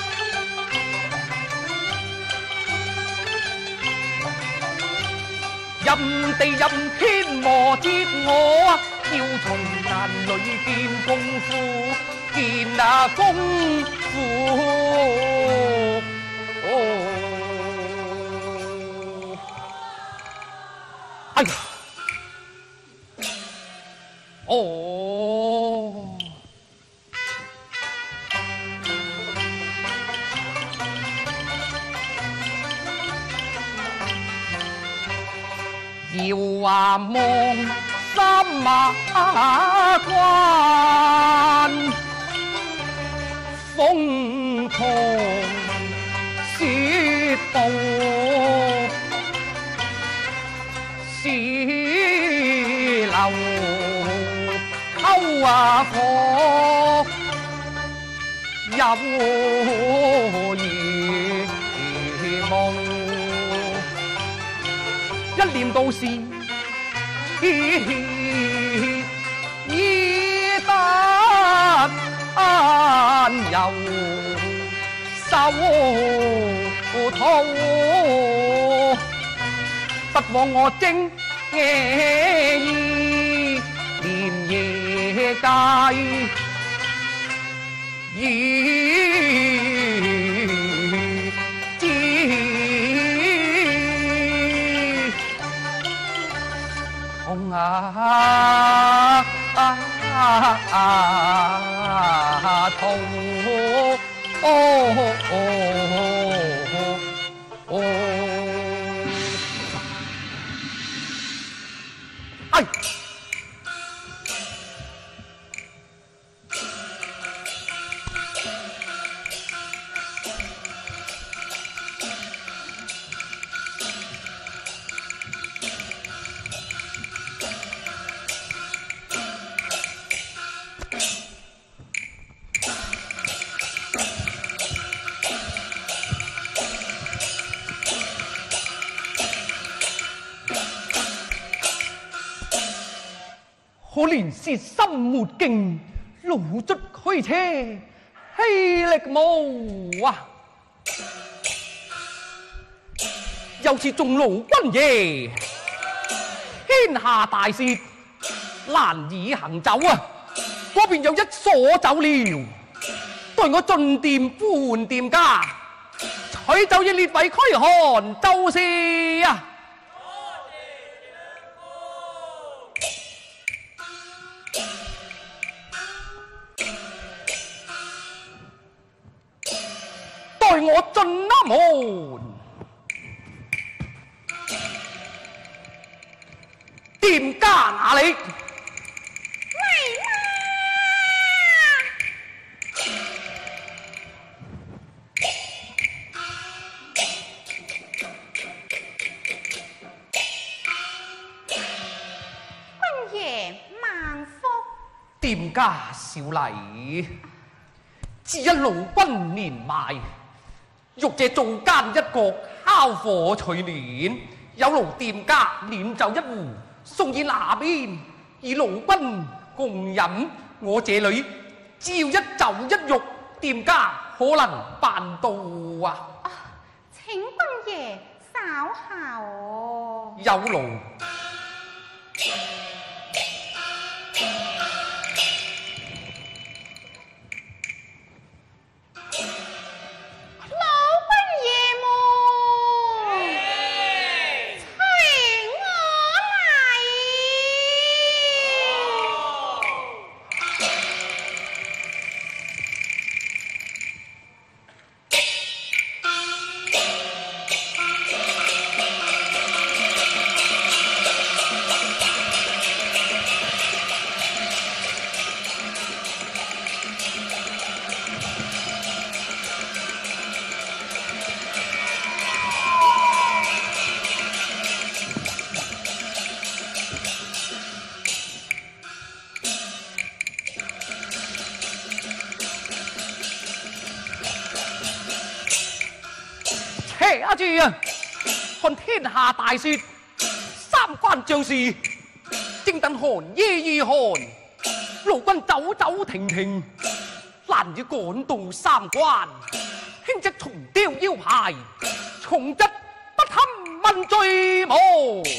C: 任地任天磨折我，要從眼裏見功夫。見功夫，哎呀，遙話望三馬關。風狂雪暴，市流溝火，有如夢。一念到是已得由手套，不枉我精意連夜計，痛啊！痛哎！可憐薛心沒勁，路卒驅車，氣力無啊！又是眾路軍爺，天下大事難以行走啊！嗰邊有一所酒寮，待我進店呼喚店家，取酒以列位驅寒，就是啊！待我進南門，店家哪裏？
H: 君爺萬福。
C: 店家少禮，只因老君年邁， 欲借做奸一角，烤火取暖，有勞店家暖酒一壺，送以那邊，與老君共飲。我這裏只要一酒一肉，店家可能辦到啊！
H: 請君爺稍後。
C: 有勞。阿住啊！看天下大雪，三關將士正等寒夜如寒，勞軍走走停停，難以趕到三關。輕則重雕腰牌，重則不堪問罪魔。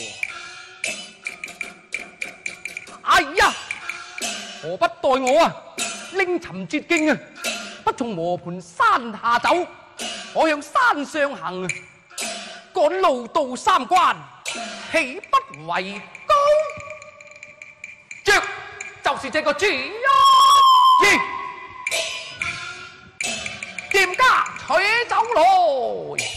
C: 哎呀！何不待我啊？拎尋絕經啊！不從磨盤山下走。我向山上行，趕路到三關，豈不為高？着就是這個主意，店家取走來。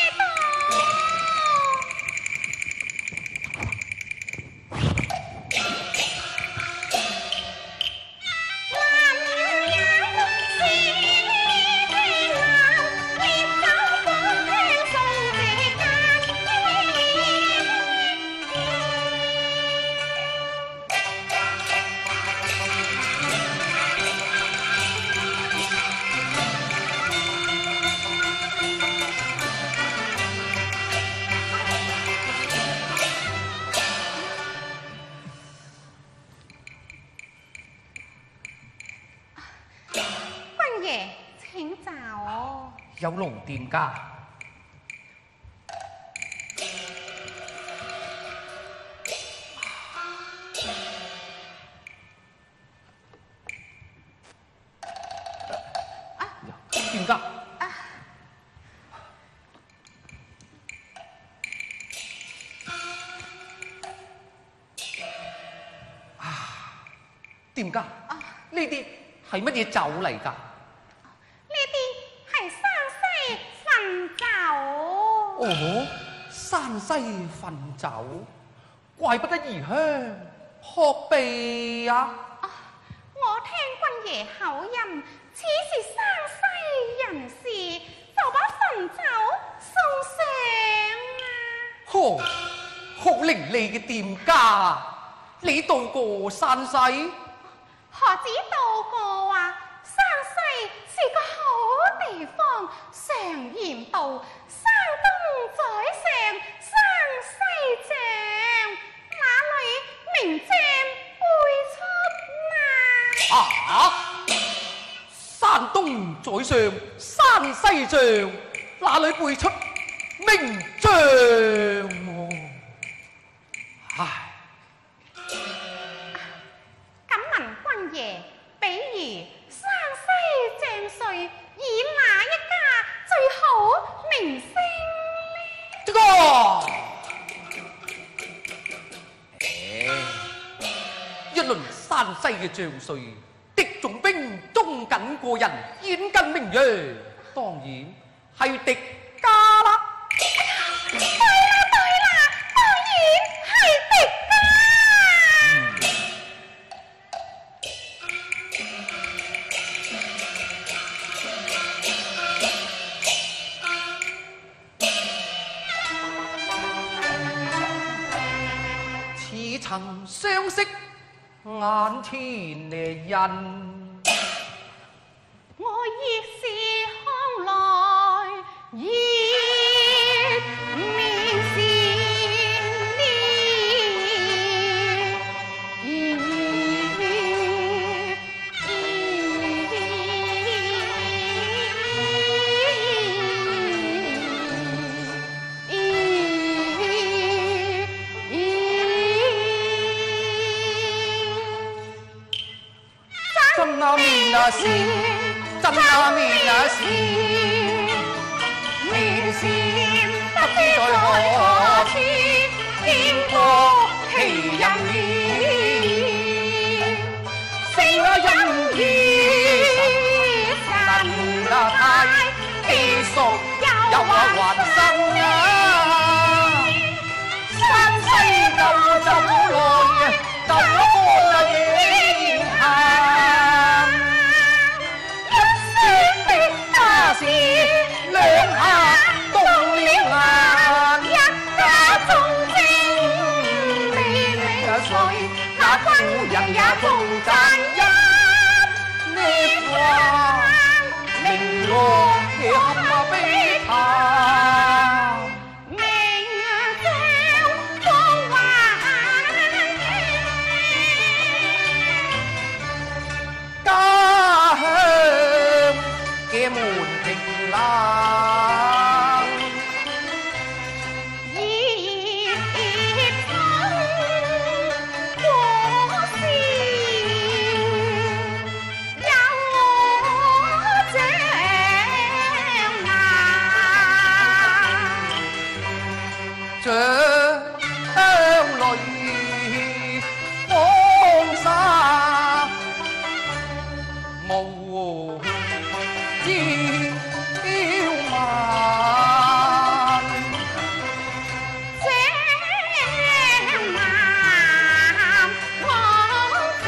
C: 有勞店家。店家。店家，呢啲係乜嘢酒嚟㗎？哦，山西汾酒，怪不得異鄉撲鼻啊！
H: 我聽君爺口音，似是山西人士，就把汾酒送上啊！
C: 呵，好伶俐嘅店家，你到過山西？
H: 何止到過啊！山西是個好地方，常言道。山東宰相，山西正，哪裏名正輩出
C: 啊？山東宰相，山西正，哪裏輩出名將？唉，
H: 敢問君爺，比如山西正帥，以哪一家最好名聲呢？
C: 這個，一論山西嘅將帥，敵重兵忠謹過人，演根名揚，當然係敵家啦。
H: 對啦，當然係敵家。
C: 似曾相識眼前嘅人，
H: 我亦是向來
C: 也是，真那面也是，面善不知在何處，見過其人面，性陰義神太，氣熟又還生啊！山西舊酒來，舊歌影下，一聲的家事，兩下動了眼，一家中正美水，那婦人也同讚一呢話，明樂也堪悲嘆。家鄉嘅門庭冷，
H: 熱春果時，有這
C: 將來黃沙無知刁蠻，
H: 這南往前，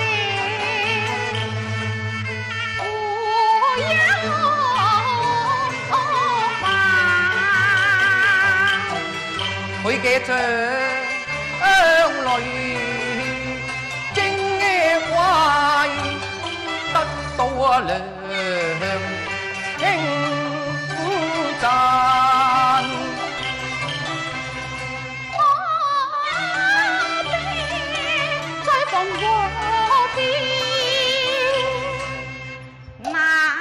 H: 胡一
C: 佢嘅將來經怪得到良稱讚。
H: 再逢和調，男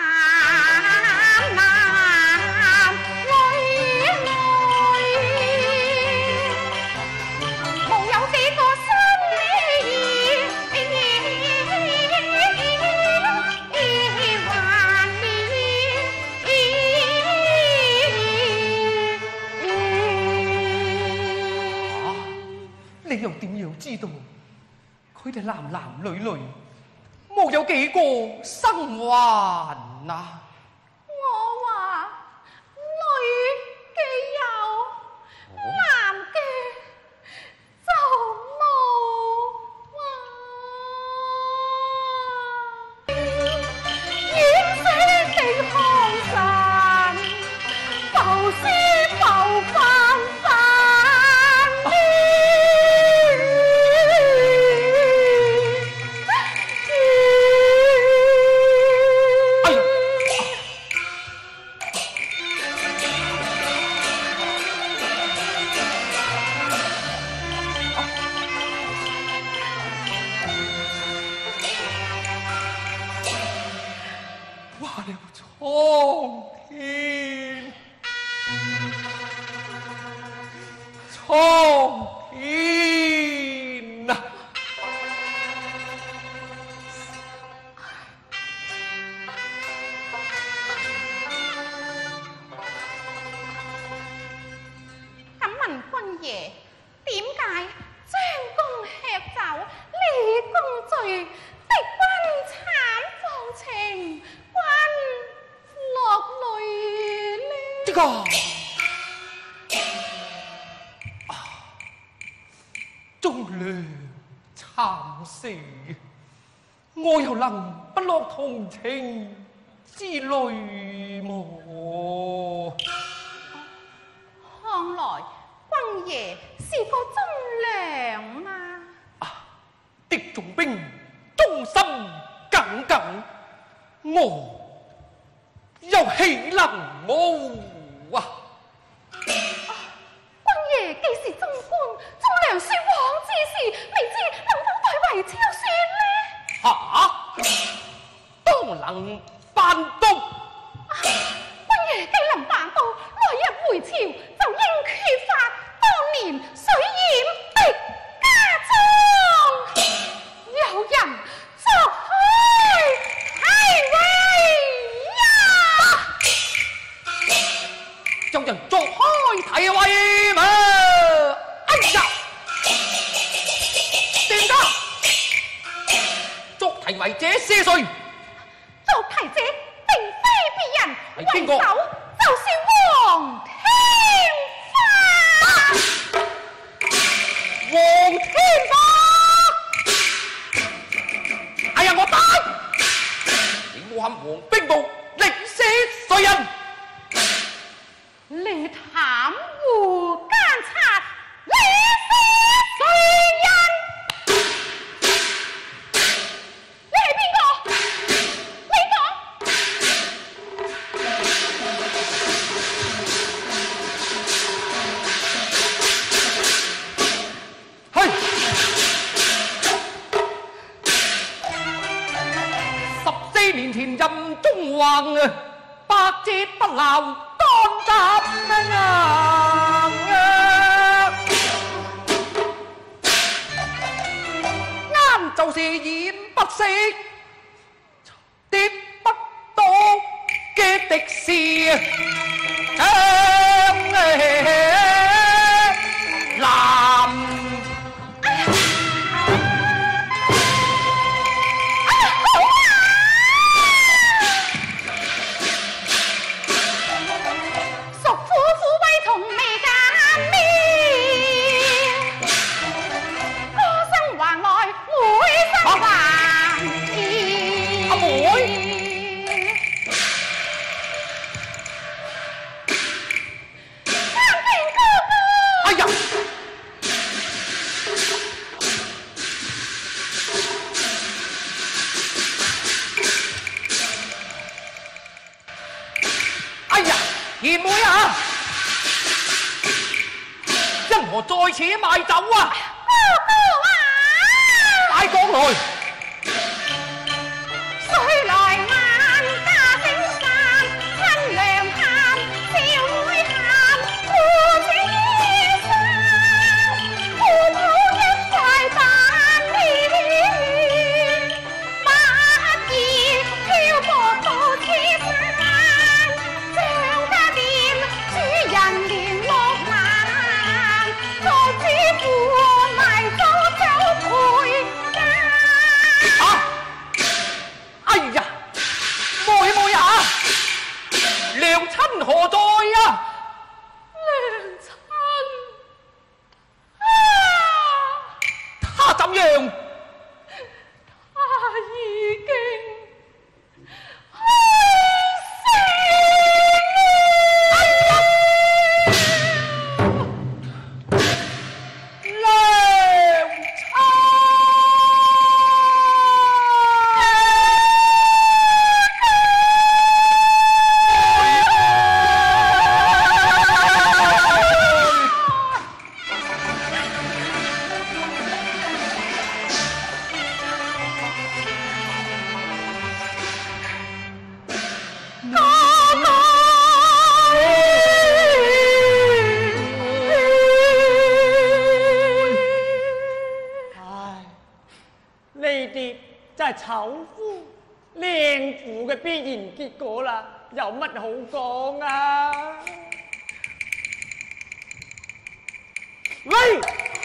H: 女無有幾個心理還
C: 你又點樣知道佢哋男男女女冇有幾個生還啊？
H: 我話女嘅有，男嘅就冇啊！遠死地看神，浮屍浮翻翻
C: 話了蒼天，蒼天啊！
H: 敢問君爺，點解將功吃酒，李公罪，敵君慘放情，君落淚呢？
C: 這個忠良慘死，我又能不落同情之淚麼？
H: 看來君爺是個忠良嘛。
C: 敵重兵忠心耿耿，我又豈能無啊？
H: 君爺既是忠官，忠良說謊之事，未知能否代為昭說呢？
C: 當能辦到。
H: 君爺既能辦到，來日回朝就應揭發當年水淹敵家莊，有人作虛欺
C: 人逐開體位嘛！哎呀，殿家，捉提為者是誰？
H: 捉提者並非別人，
C: 係邊個
H: 為首就是黃天花。
C: 黃天花！哎呀，我大！你冇喊黃冰部力士誰人？
H: 你貪污奸賊，你是誰人？你係邊個？你講。
C: 去！14年前任中橫啊，百折不撓。干膽啊！啱就是演不識，跌不到嘅敵士男。賢妹啊，因何在此賣酒啊？快講來！
H: 誰來萬家整散，親娘喊，小妹喊，父子醫生，父母一塊蛋面，不意漂泊到此山，張家店主人連絡難，作主婦賣酒酒賠家。
C: 哎呀，妹妹啊，娘親何在啊？
H: 娘親
C: 他怎樣？
H: 他已經
D: 真係醜夫靚婦嘅必然結果啦，有乜好講啊？喂！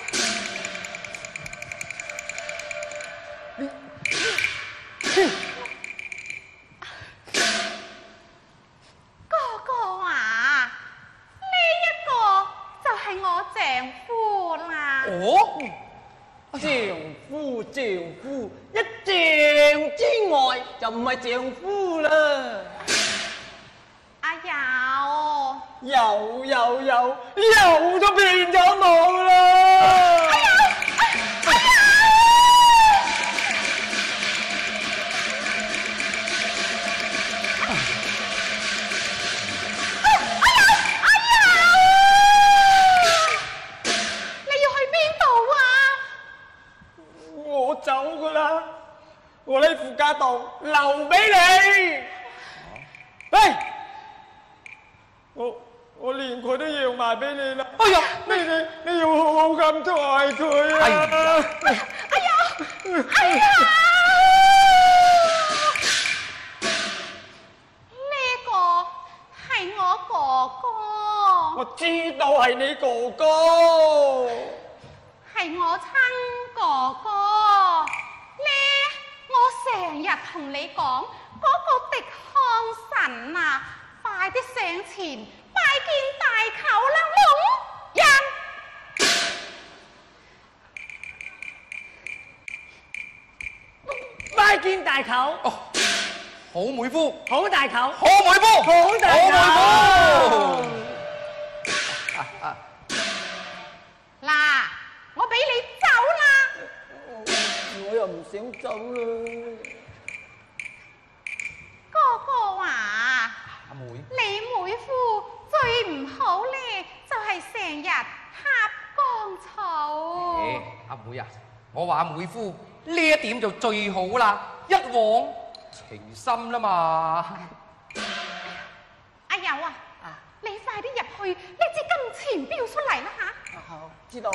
H: 哥哥啊，呢一個就係我丈夫啦。
D: 哦，丈夫，一丈之外就唔係丈夫啦。有都變咗冇啦。我走噶啦，我呢副家當留俾你。喂，我連佢都要埋俾你啦。
C: 哎呀，
D: 你要好好咁待佢啊！
H: 哎呀！呢個係我哥哥。
D: 我知道係你哥哥。
H: 係我親哥哥咧，我成日同你講嗰個狄康神啊，快啲上前拜見大舅啦，聾人。
D: 拜見大舅。
C: 哦，好妹夫，
D: 好大舅。
C: 好妹夫，
D: 好大舅。
C: 好妹夫。
H: 嗱，我俾你走啦。
D: 我又唔想走啦。
H: 哥哥啊，
C: 阿妹，
H: 你妹夫最唔好咧，就係成日呷乾草。
C: 阿妹啊，我話阿妹夫呢一點就最好啦，一往情深啦嘛。
H: 阿友啊，你快啲入去拎支金錢標出嚟啦吓！
D: 好，知道。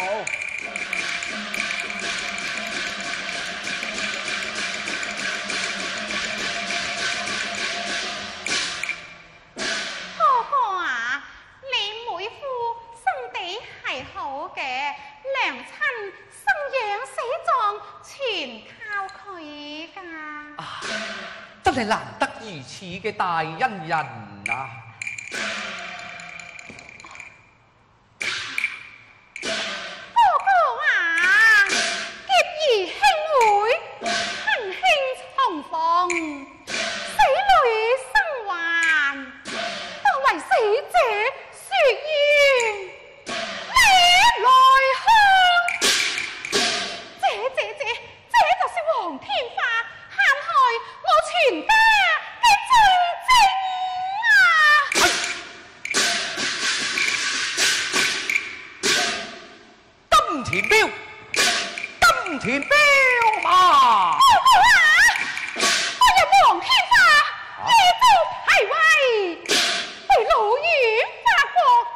H: 哥哥啊，你妹夫心地係好嘅，娘親生養死葬全靠佢噶。
C: 真係難得如此嘅大恩人啊！
H: 哥哥啊，結義兄會，親兄重逢，死裏生還，當為死者雪冤，你來向。這就是黃天化陷害我全家嘅罪證啊！
C: 金錢標，金錢標嘛！
H: 哥哥啊，我有黃天化，呢招係威，被老遠發覺，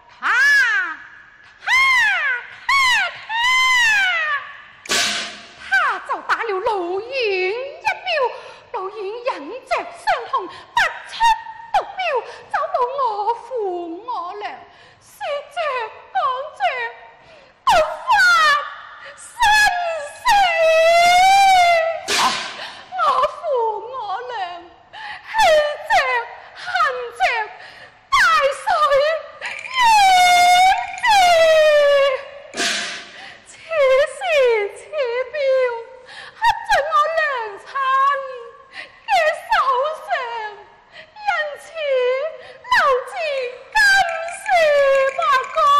H: 他就打了老遠一標，老遠忍着傷痛，拔出毒標，找到我父我娘，說着講着，突發生死。我父我娘氣着恨着，大水淹至，此時此標刻在我娘親嘅手上，因此留至今世吧，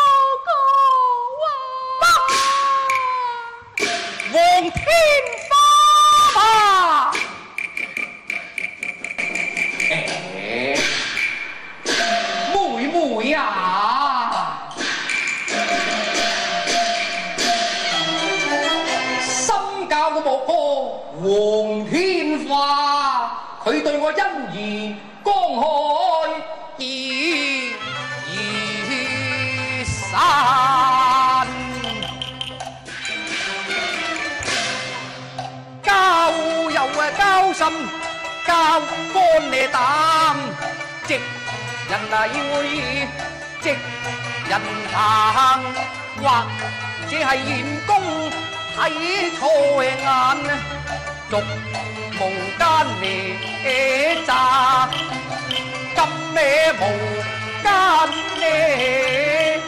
H: 哥哥啊！
C: 黃天花嘛！妹妹啊，心教我莫過黃天化，佢對我恩義公開已散。交友交心，交肝你膽，直人會直人行，或者係員工睇錯眼，逐無間嚟詐，咁咩無間呢？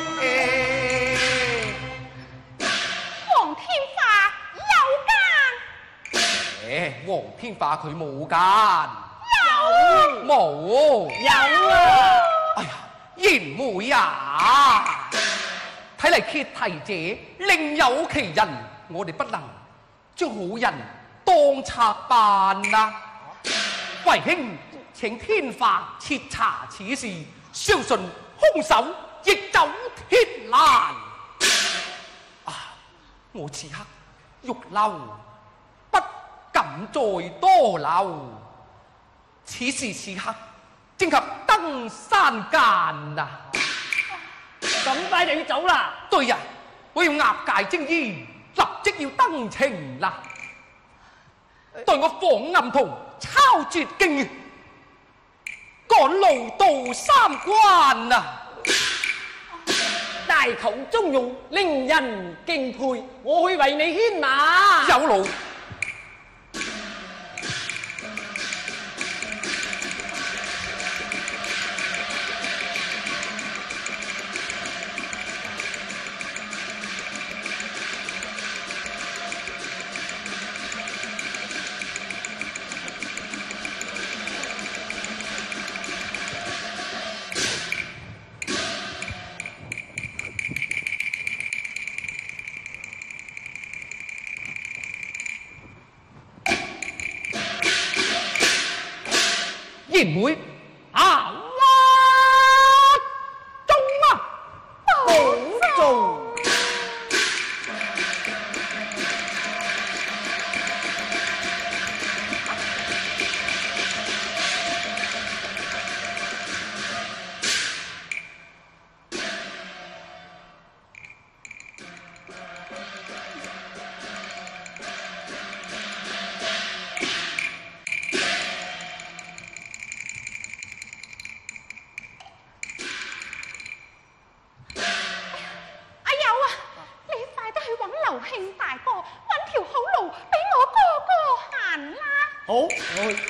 H: 黃天化有奸，
C: 黃天化佢冇奸，
H: 有
C: 冇
D: 有啊！
C: 哎呀，賢妹啊，睇嚟揭題者另有其人，我哋不能將好人當賊辦啊！為兄請天化徹查此事，相信兇手亦走鐵欄。啊！我此刻欲留，不敢再多留。此時此刻正及登山間啊！
D: 咁快就要走啦？
C: 對呀，我要押解精衣，立即要登程啦！待我訪暗童，抄絕經，趕路到三關啊！
D: 大求中用，令人敬佩。我去為你牽馬。
C: 有勞。
B: 賢妹啊，中啊，
D: 保重。好，我去。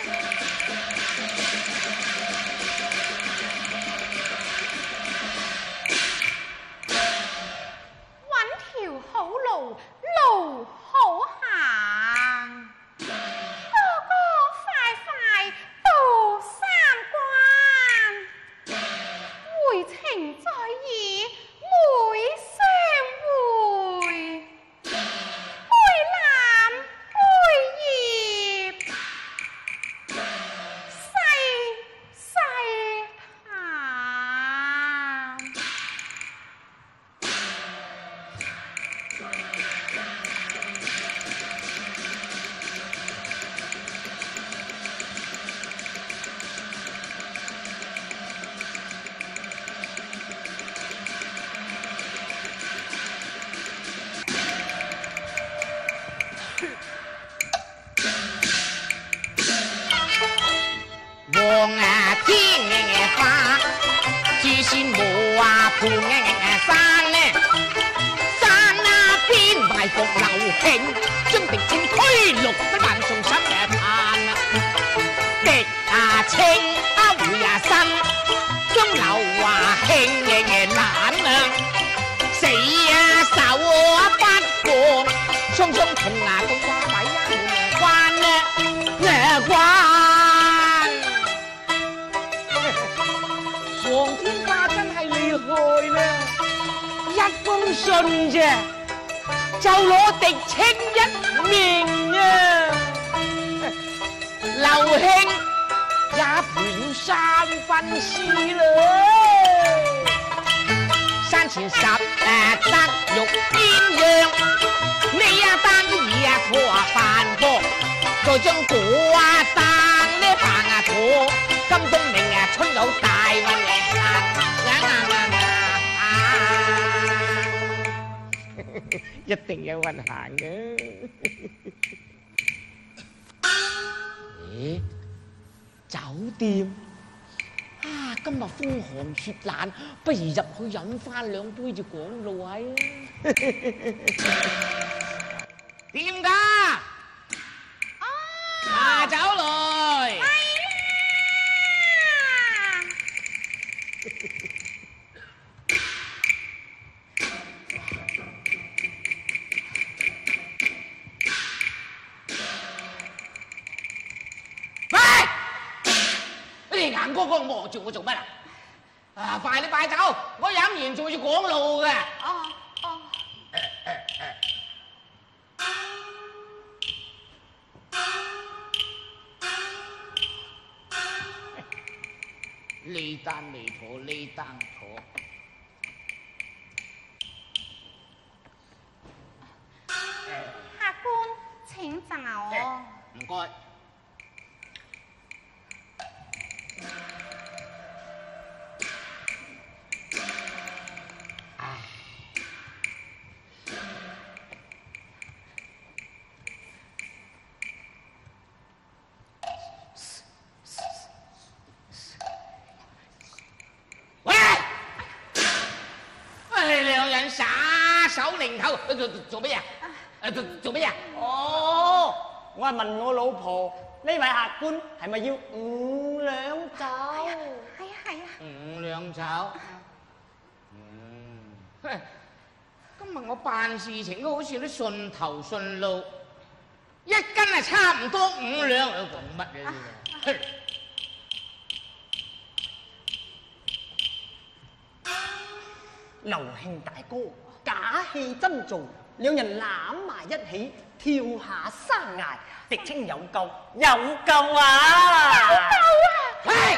H: 揾條好路，路好行。哥哥快快到三關，回程再以妹相會。背男背葉，細細談。
B: 望啊天花，珠線磨啊盤山咧，山啊邊埋伏劉慶，將敵清推落不但送心嘅炭啊，敵啊清啊會啊生，將劉華慶嘅懶啊，死啊手啊不過，雙雙同牙公花位啊關咧關。黃天霸真係厲害啦！一封信啫，就攞狄青一命啊！劉慶也賠了三分屍啦！山前十得肉鴛鴦，你啊單兒啊錯啊飯噃，再將果啊單呢扮啊妥，金冬明啊春有大運嘅。一定有運行嘅。咦？酒店啊，今日風寒雪冷，不如入去飲翻兩杯就講路位啊！點㗎？下酒來。眼光光望住我做乜啊？啊，快啲擺酒，我飲完仲要講路嘅。呢單未妥，呢單妥。
H: 客官請就。
B: 唔該。 殺手零頭，做咩啊？做咩啊？
D: 哦，我係問我老婆呢位客官係咪要5兩酒？
H: 係啊，
B: 5兩酒。今日我辦事情都好似都順頭順路，一斤係差唔多5兩，講乜嘢？
D: 劉慶大哥假戲真做，兩人攬埋一起跳下山崖，直稱有救啊！
B: 係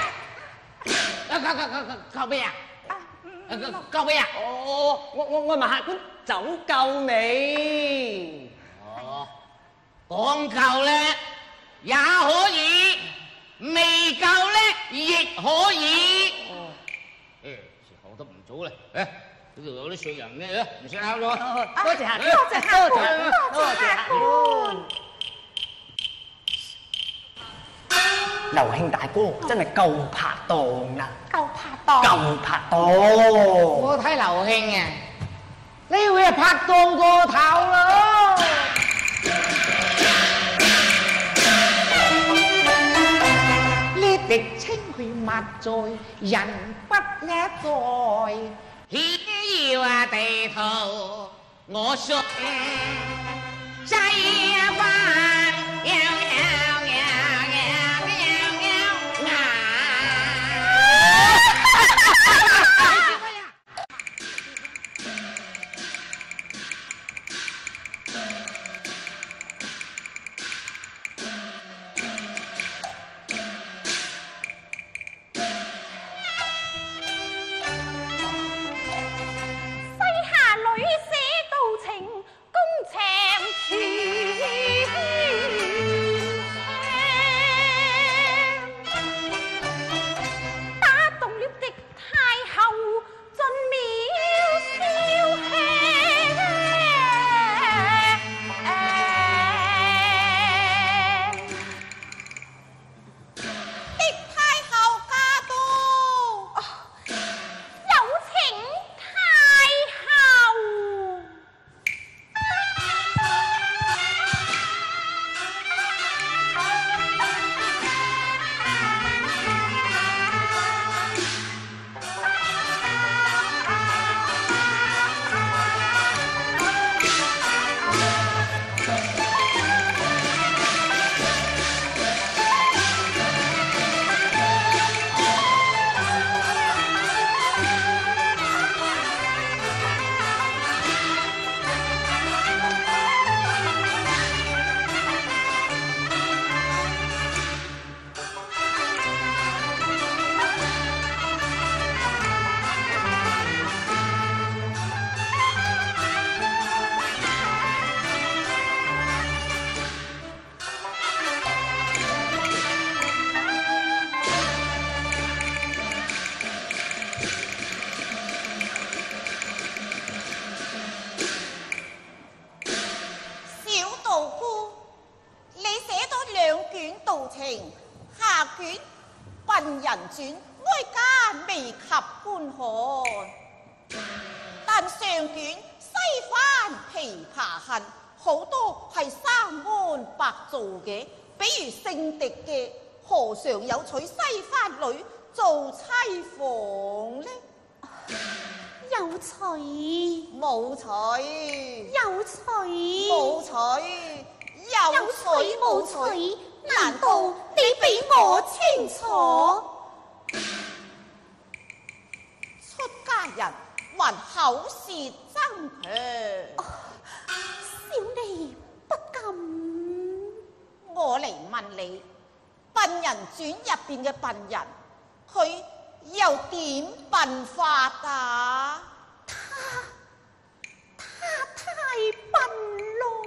B: 救咩啊？救咩啊？
D: 哦，我問客官走夠未？
B: 哦，講夠咧也可以，未夠咧亦可以。哦，時候都唔早啦，呢度有啲衰人嘅，唔使考咗。
D: 多謝客官，多謝客官。劉慶大哥真係夠拍檔啦！
H: 夠拍檔。
D: 夠拍檔。
B: 我睇劉慶啊，呢位係拍檔過頭咯。呢敵稱佢抹在人不一在，顯耀地圖我信制翻。
I: 轉哀家未及觀看，但上卷西番琵琶恨好多係三安白做嘅，比如聖狄嘅何嘗有娶西番女做妻房呢？
H: 有娶
I: 冇娶，
H: 有娶
I: 冇娶，有娶冇娶，
H: 難道你比我清楚？
I: 出家人還口是爭強，
H: 小妮不敢。
I: 我嚟問你，笨人傳入邊嘅笨人，佢又點笨法啊？
H: 他太笨咯。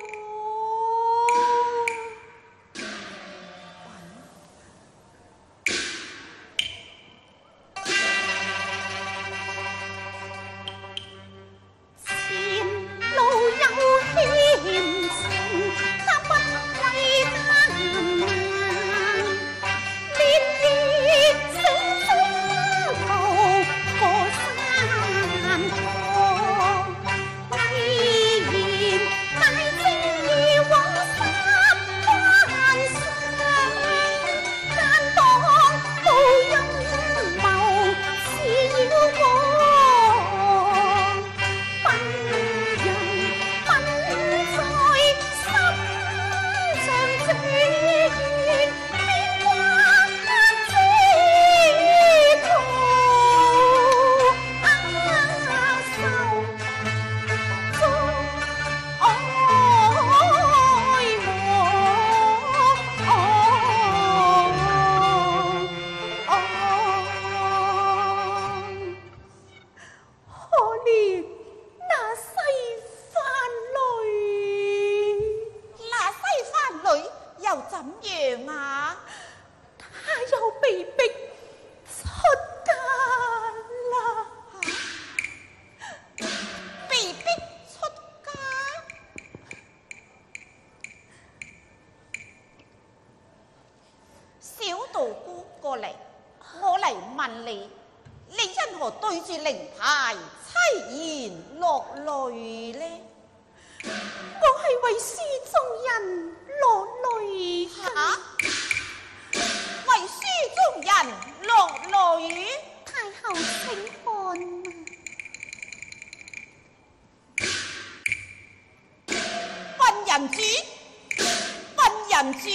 H: 前路有險情，他不畏艱難，連熱情中途過山
I: 万里，你因何對住靈牌凄言落淚呢？
H: 我係為書中人落淚
I: 嚇！為書中人落淚？
H: 太后請看。
I: 問人主，問人主。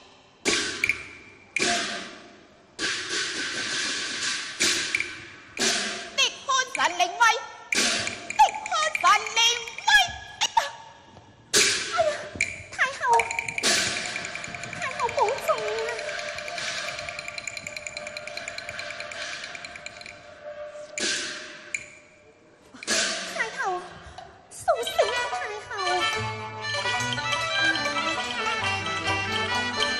I: 的看神靈威，的看神靈威。
H: 哎呀，太后保重啊！太后，蘇醒啊！太后。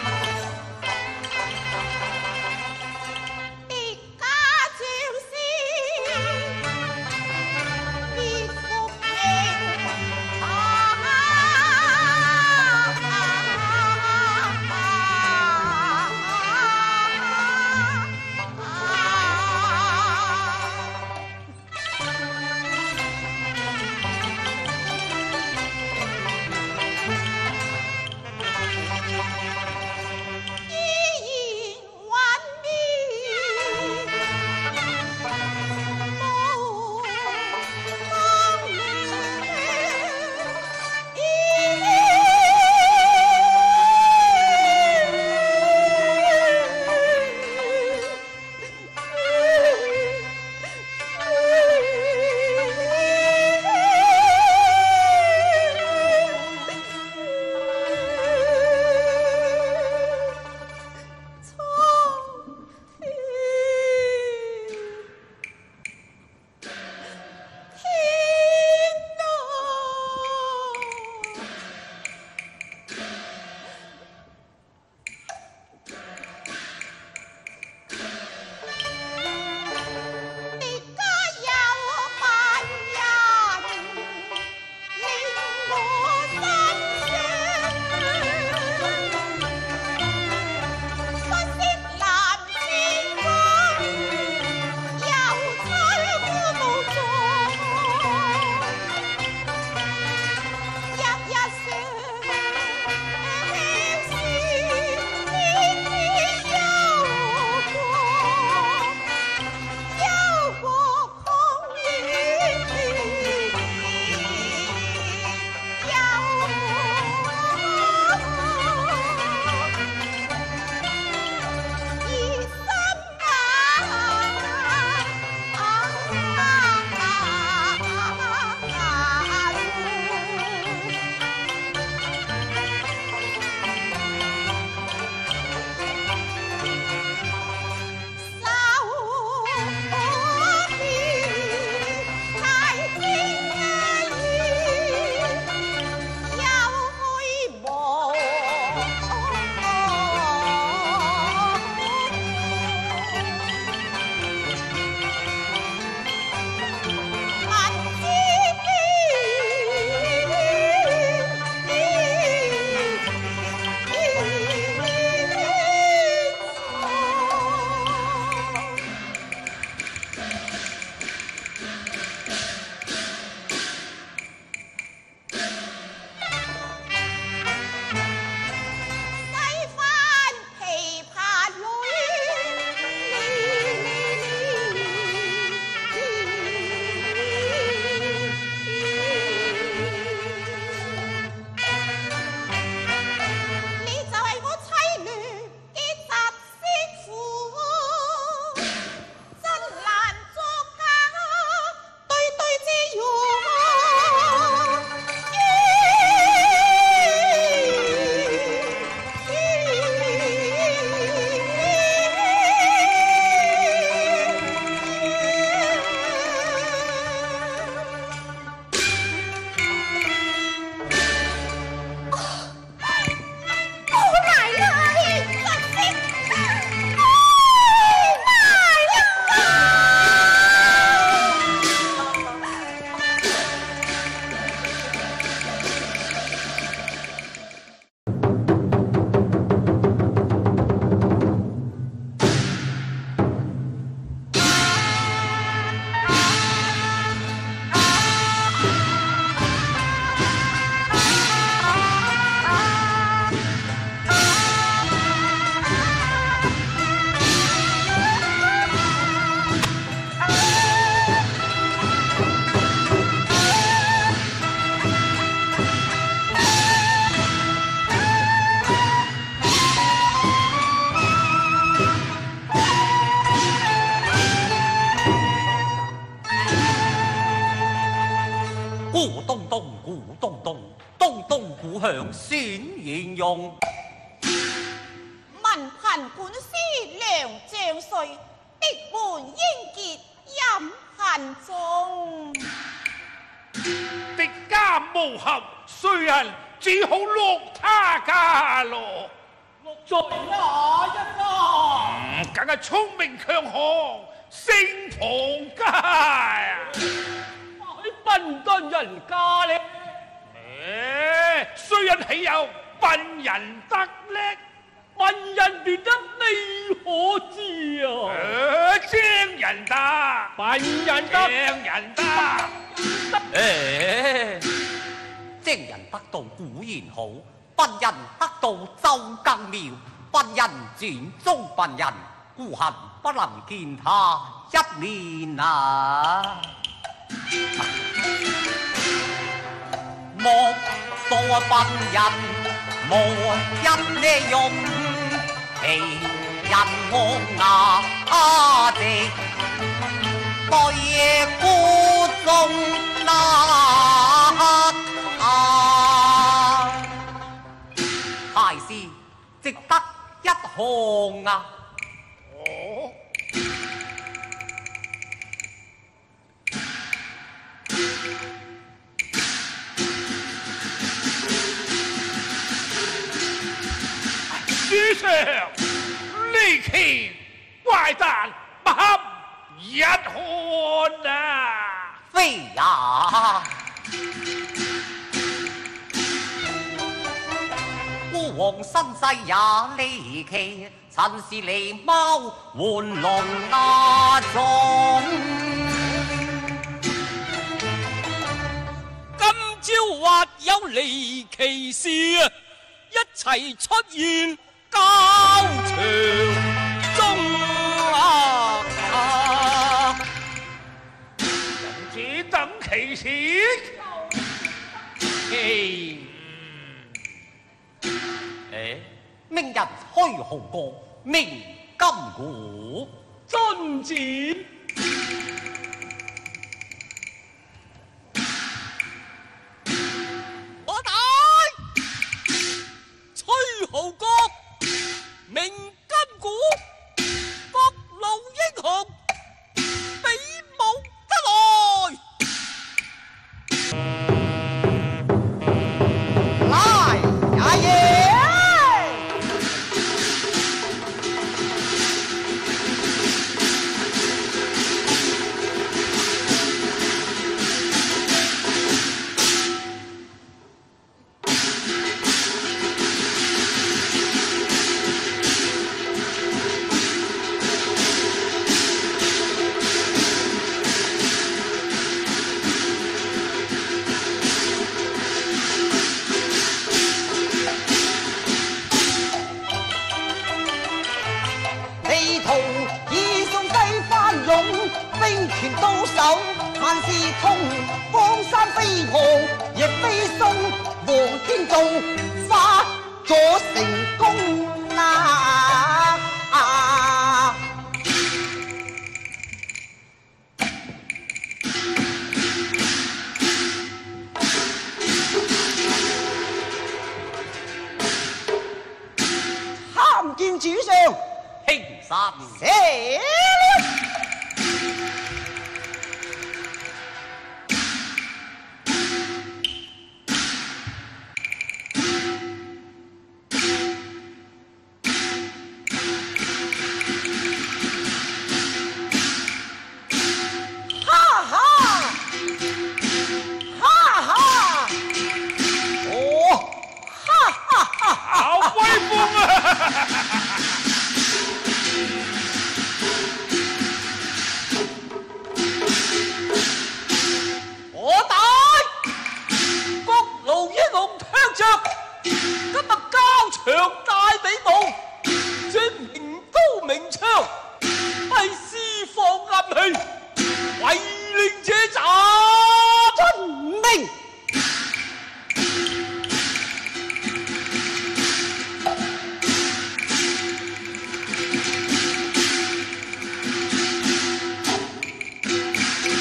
J: 向先形容。
I: 文凭管司梁将帅，的门英杰任行中。
G: 敵家無合，雖人只好落他家咯。
B: 落在哪一家？
G: 梗係聰明強項，姓龐家啊！
C: 喺笨敦人家咧，
G: 衰人豈有笨人得叻？
C: 笨人奪得你可知啊？
G: 精人得，
C: 笨人得，
G: 精人得。
J: 精人得到固然好，笨人得到就更妙。笨人轉中笨人，故恨不能見他一面啊！莫多笨人，無一呢用，其人我牙直，對孤中難大事值得一項啊！
G: 哦，主上呢期怪誕不堪一看啊！
J: 非也。孤王身世也離奇，曾是狸貓玩龍那種。
C: 今朝或有離奇事，一齊出現交場中啊！
G: 只等其時。
J: 命人開號過，鳴金鼓，
C: 遵旨。我大吹號角，鳴金鼓，各路英雄比武得來。
F: 來也爺！拳到手，萬事通，江山飛航，亦飛送，黃天做發咗成功啦！參見主上，
J: 輕三
F: 寫了。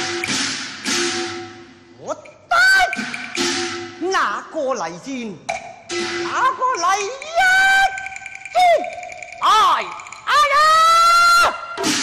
F: 黎戰拿过来一击！
C: 哎呀！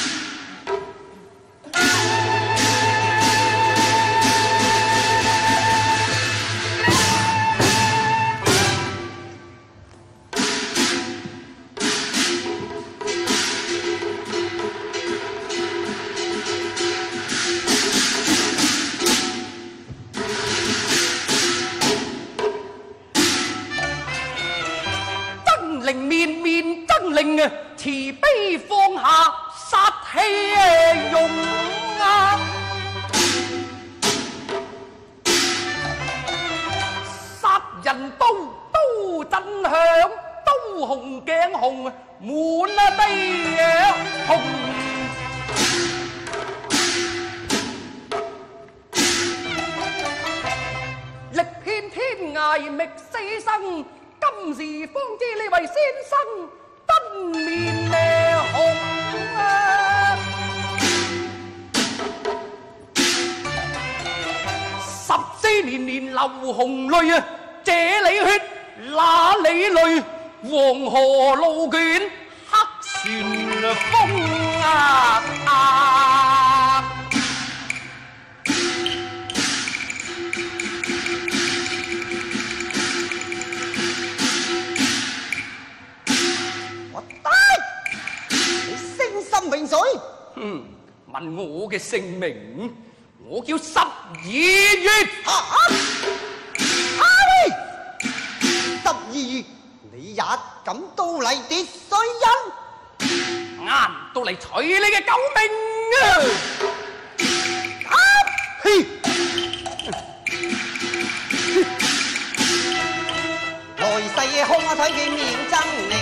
C: 狰狞面面狰狞啊，慈悲放下殺氣用啊！殺人刀刀震響，刀紅頸紅滿啊地紅。力遍天涯覓死生，今時方知你為先生真面紅啊！14年年流紅淚啊，這里血那里淚，黃河路捲黑旋風啊！
F: 名水，
C: 問我嘅姓名，我叫12月。
F: 12月，你也敢到嚟奪水印？
C: 啱到嚟取你嘅救命啊！
F: 來世空睇見面猙獰，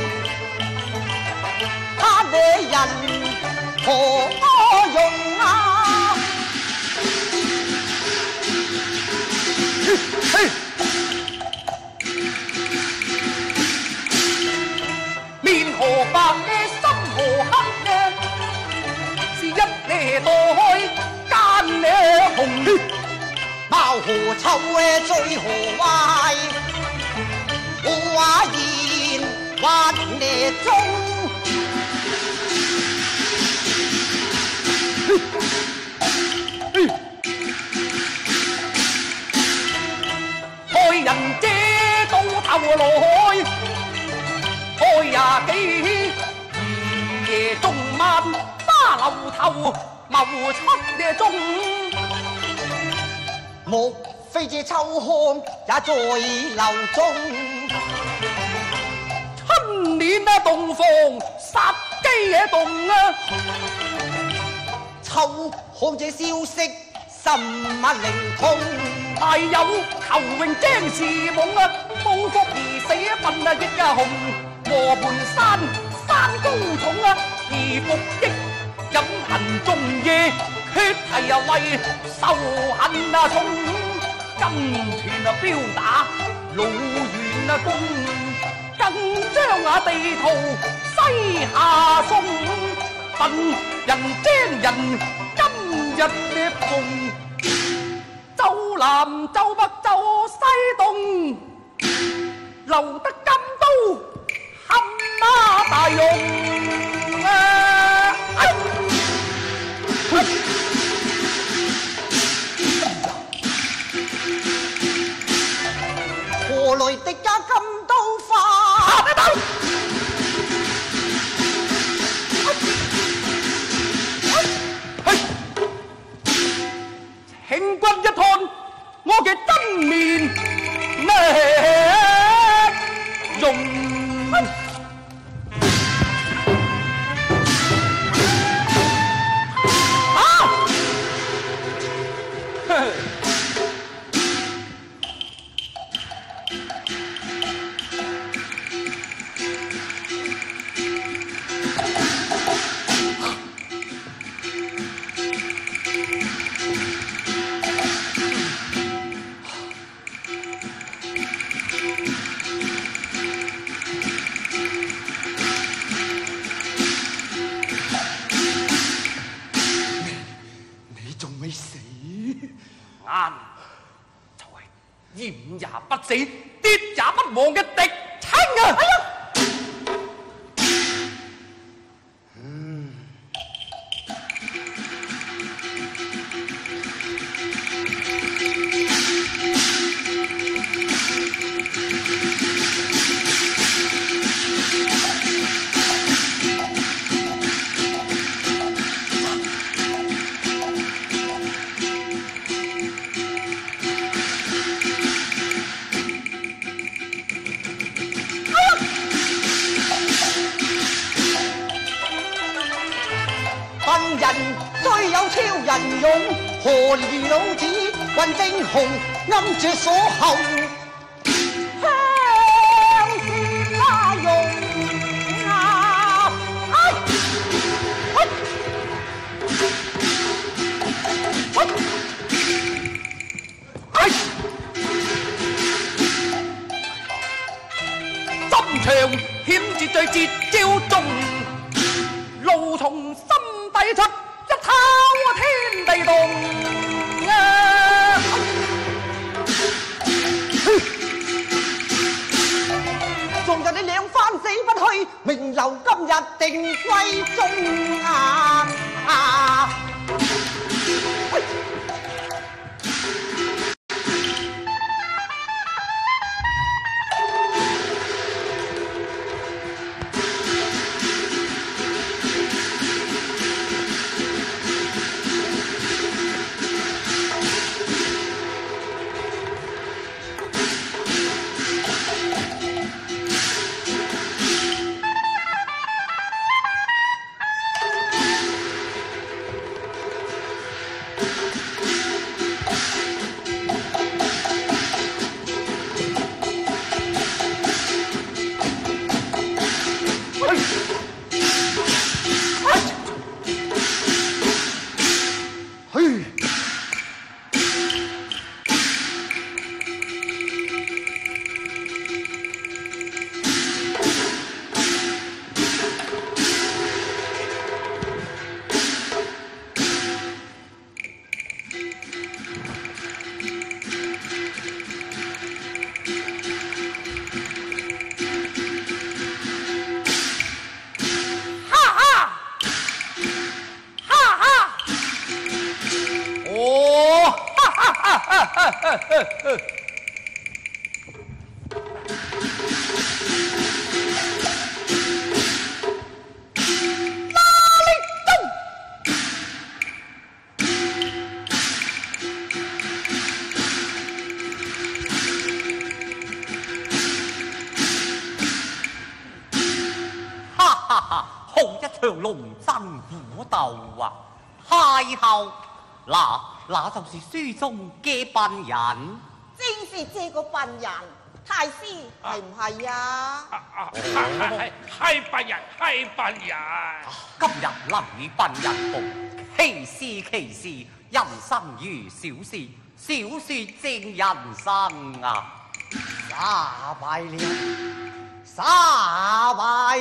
F: 他這人何用啊？
C: 面何白嘅心何黑嘅，是一呢袋奸呢紅，
F: 貌何臭嘅最何壞，話言話呢中。
C: 害人遮到頭來，開廿幾夜中晚花樓頭謀出嘅鐘，
F: 莫非這秋香也在樓中？
C: 春年啊，洞房殺雞嘅洞啊！
F: 秋香這消息甚乜靈通？
C: 大有求榮將士夢啊，報復而死一份啊，亦啊紅和盤山高重啊，而復益飲恨眾夜，血係啊為仇恨啊重，金團啊標打老遠啊攻，更將啊地圖西下送，笨人精人今日嘅逢。周南周北周西東，留得金刀冚那大用啊！
F: 何來敵家金刀法？
C: 請君一看我嘅真面咩容？ 炎也不死，跌也不亡嘅狄青啊！哎呀！
F: 笨人雖有超人勇，何憐老子運英雄，暗住鎖後向前拉勇啊！
C: 心長險節對節招中，怒從心底出，一拋天地動啊！
F: 仲有你兩番死不去，名留今日定歸宗啊！
J: 龍爭虎鬥啊！太后，那就是書中嘅笨人。
I: 正是這個笨人，太師係唔係啊？
G: 係笨人，係笨人。
J: 今日能與笨人共，其事，人生如小事，小說正人生啊！
F: 打敗了，打敗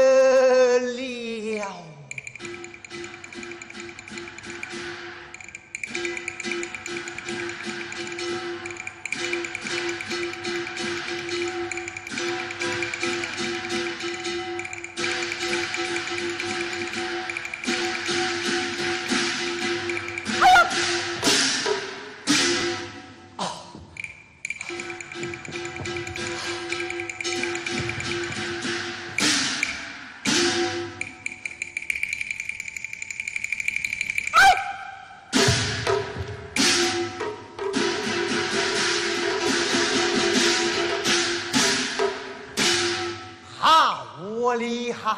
F: 了。我厉害，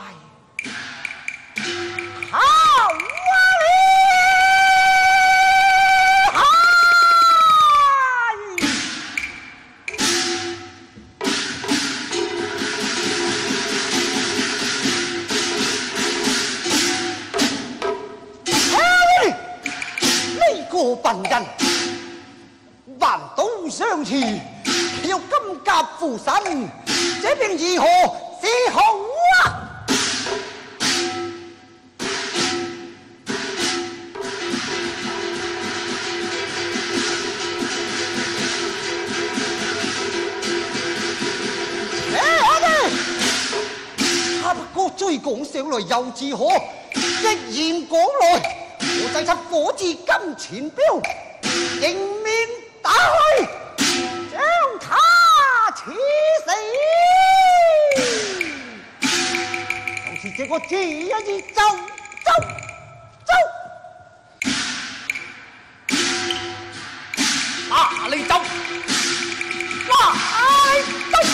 F: 好我厉害！嘿，呢個笨人，還刀相持，有金甲附身，這便如何是好啊？ 讲上来又自可，一言讲来，我制出火字金钱镖，迎面打去，将他刺死。就是这个字一走。
C: 哪里走？来走！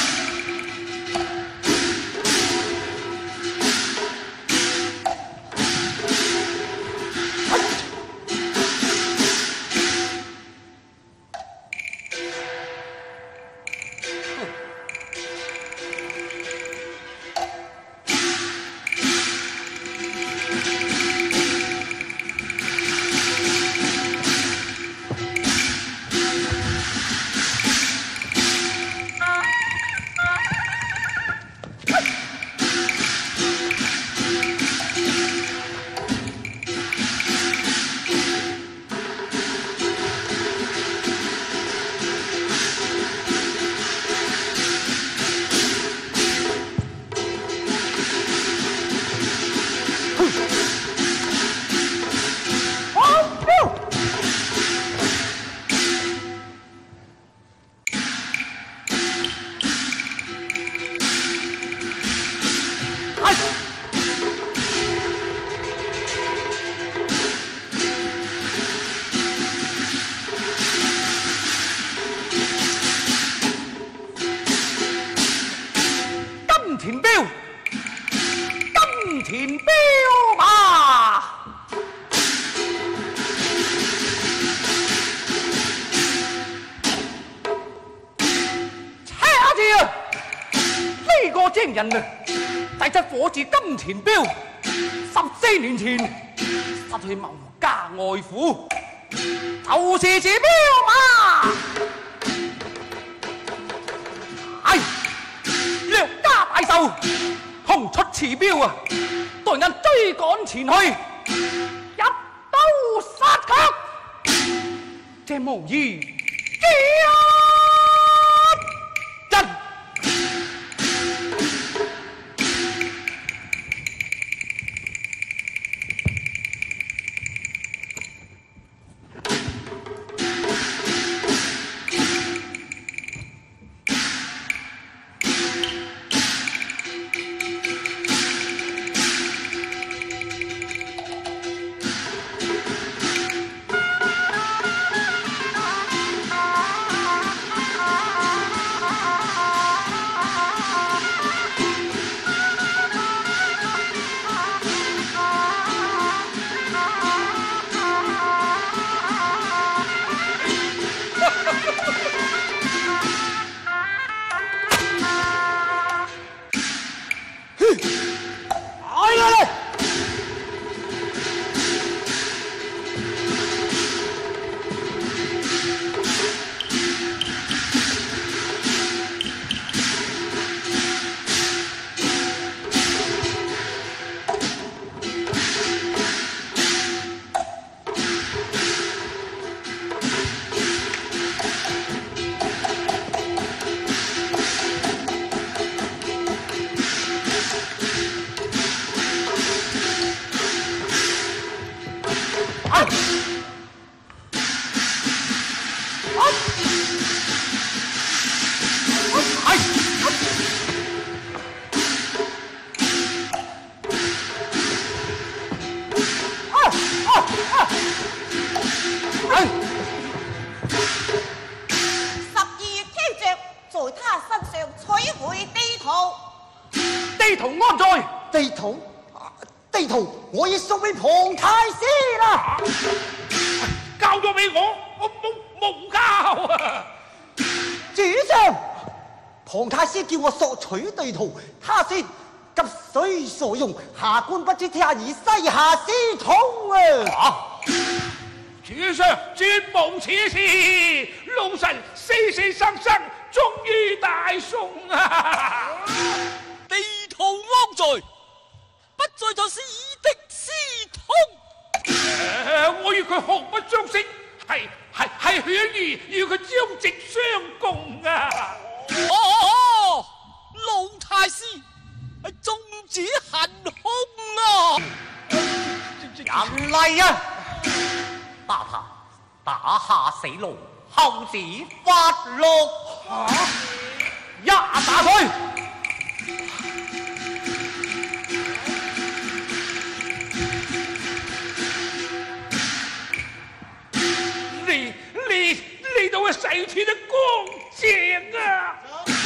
C: 金钱镖嘛！车子啊！呢個精人啊，製出火字金錢鏢，14年前失去謀家外父，就是這鏢嘛！係掠家大壽，空出持鏢啊！待人追趕前去，一刀殺卻，這無疑一人。
F: 地圖我已送俾龐太師啦。
G: 交咗俾我冇交啊！
F: 主上，龐太師叫我索取地圖，他說急需所用，下官不知天下以西夏私通啊！
G: 主上絕無此事，老臣死死生生，終於大送啊！
E: 地圖安在？不在就是你的私通。
G: 我與佢毫不相識，係犬兒與佢朝夕相共啊！
E: 哦，老太師， 终止行凶啊！
J: 人嚟啊！把他打下死路，後子發落。
C: 一打佢！
G: 呢度嘅細斷得乾淨啊！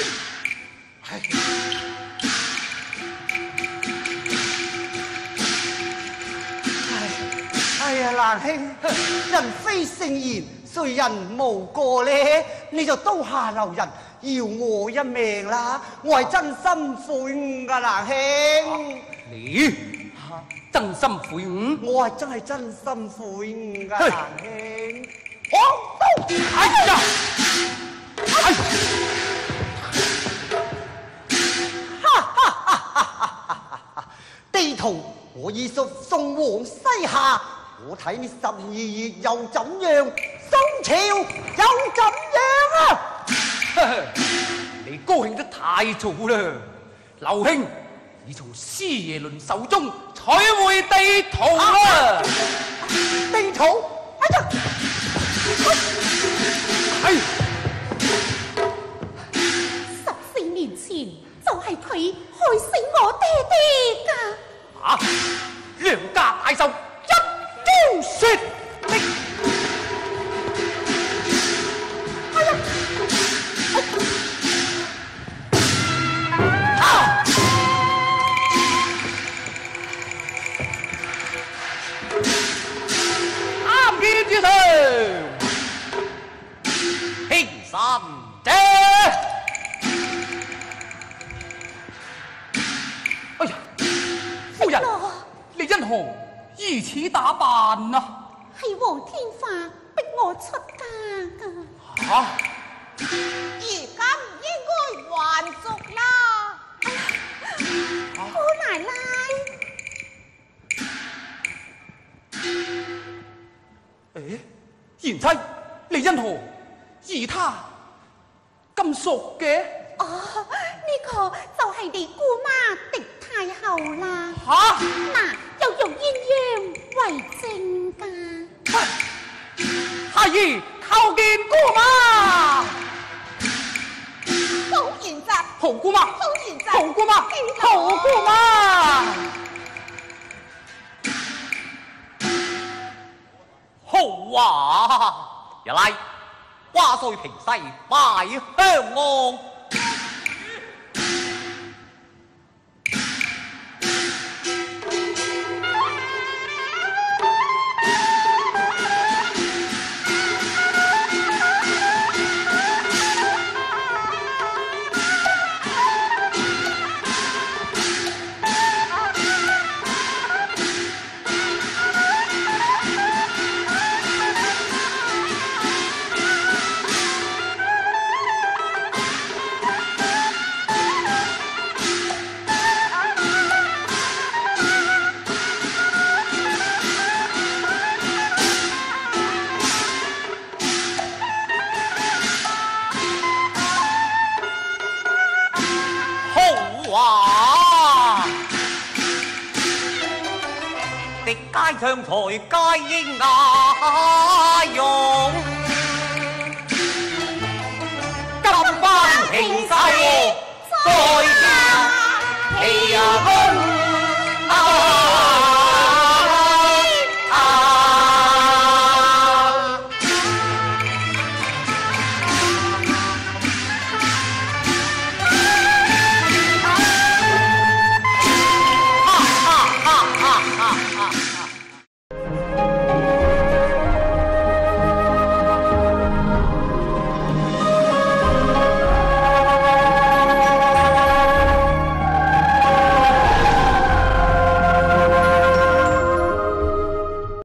F: 哎呀，蘭兄，人非聖賢，誰人無過呢？你就刀下留人，要我一命啦！我係真心悔悟噶，蘭兄。
C: 你真心悔悟？
F: 我係真心悔悟噶，蘭兄。
C: 黃刀！哎呀！哎！
F: 地圖我已送往西夏，我睇你12月又怎樣，宋朝又怎樣啊？
C: 你高興得太早啦，劉兄，已從師爺倫手中取回地圖啦！
F: 地圖？哎呀！
C: 係
H: 14年前就係佢害死我爹爹㗎。
C: 啊！梁家大壽一朝説的。
H: 哎呀！
C: 啱見之上，
J: 平身者。
C: 哎呀！夫人，你因何如此打扮啊？
H: 係黃天化逼我出家㗎。
C: 嚇！
I: 而家唔應該還俗啦。
H: 姑奶奶，
C: 誒，賢妻，你因何以他咁熟嘅？
H: 哦，呢個就係你姑媽狄太后啦。
C: 嚇！
H: 嗱，又用鴛鴦為證㗎。
C: 孩兒叩見姑媽。
I: 好賢侄，
C: 好姑媽，
I: 好賢侄，
C: 好姑媽，好姑媽。
J: 好啊！一嚟花歲平西拜香昂。街上台皆應雅用，今番平西再見，氣呀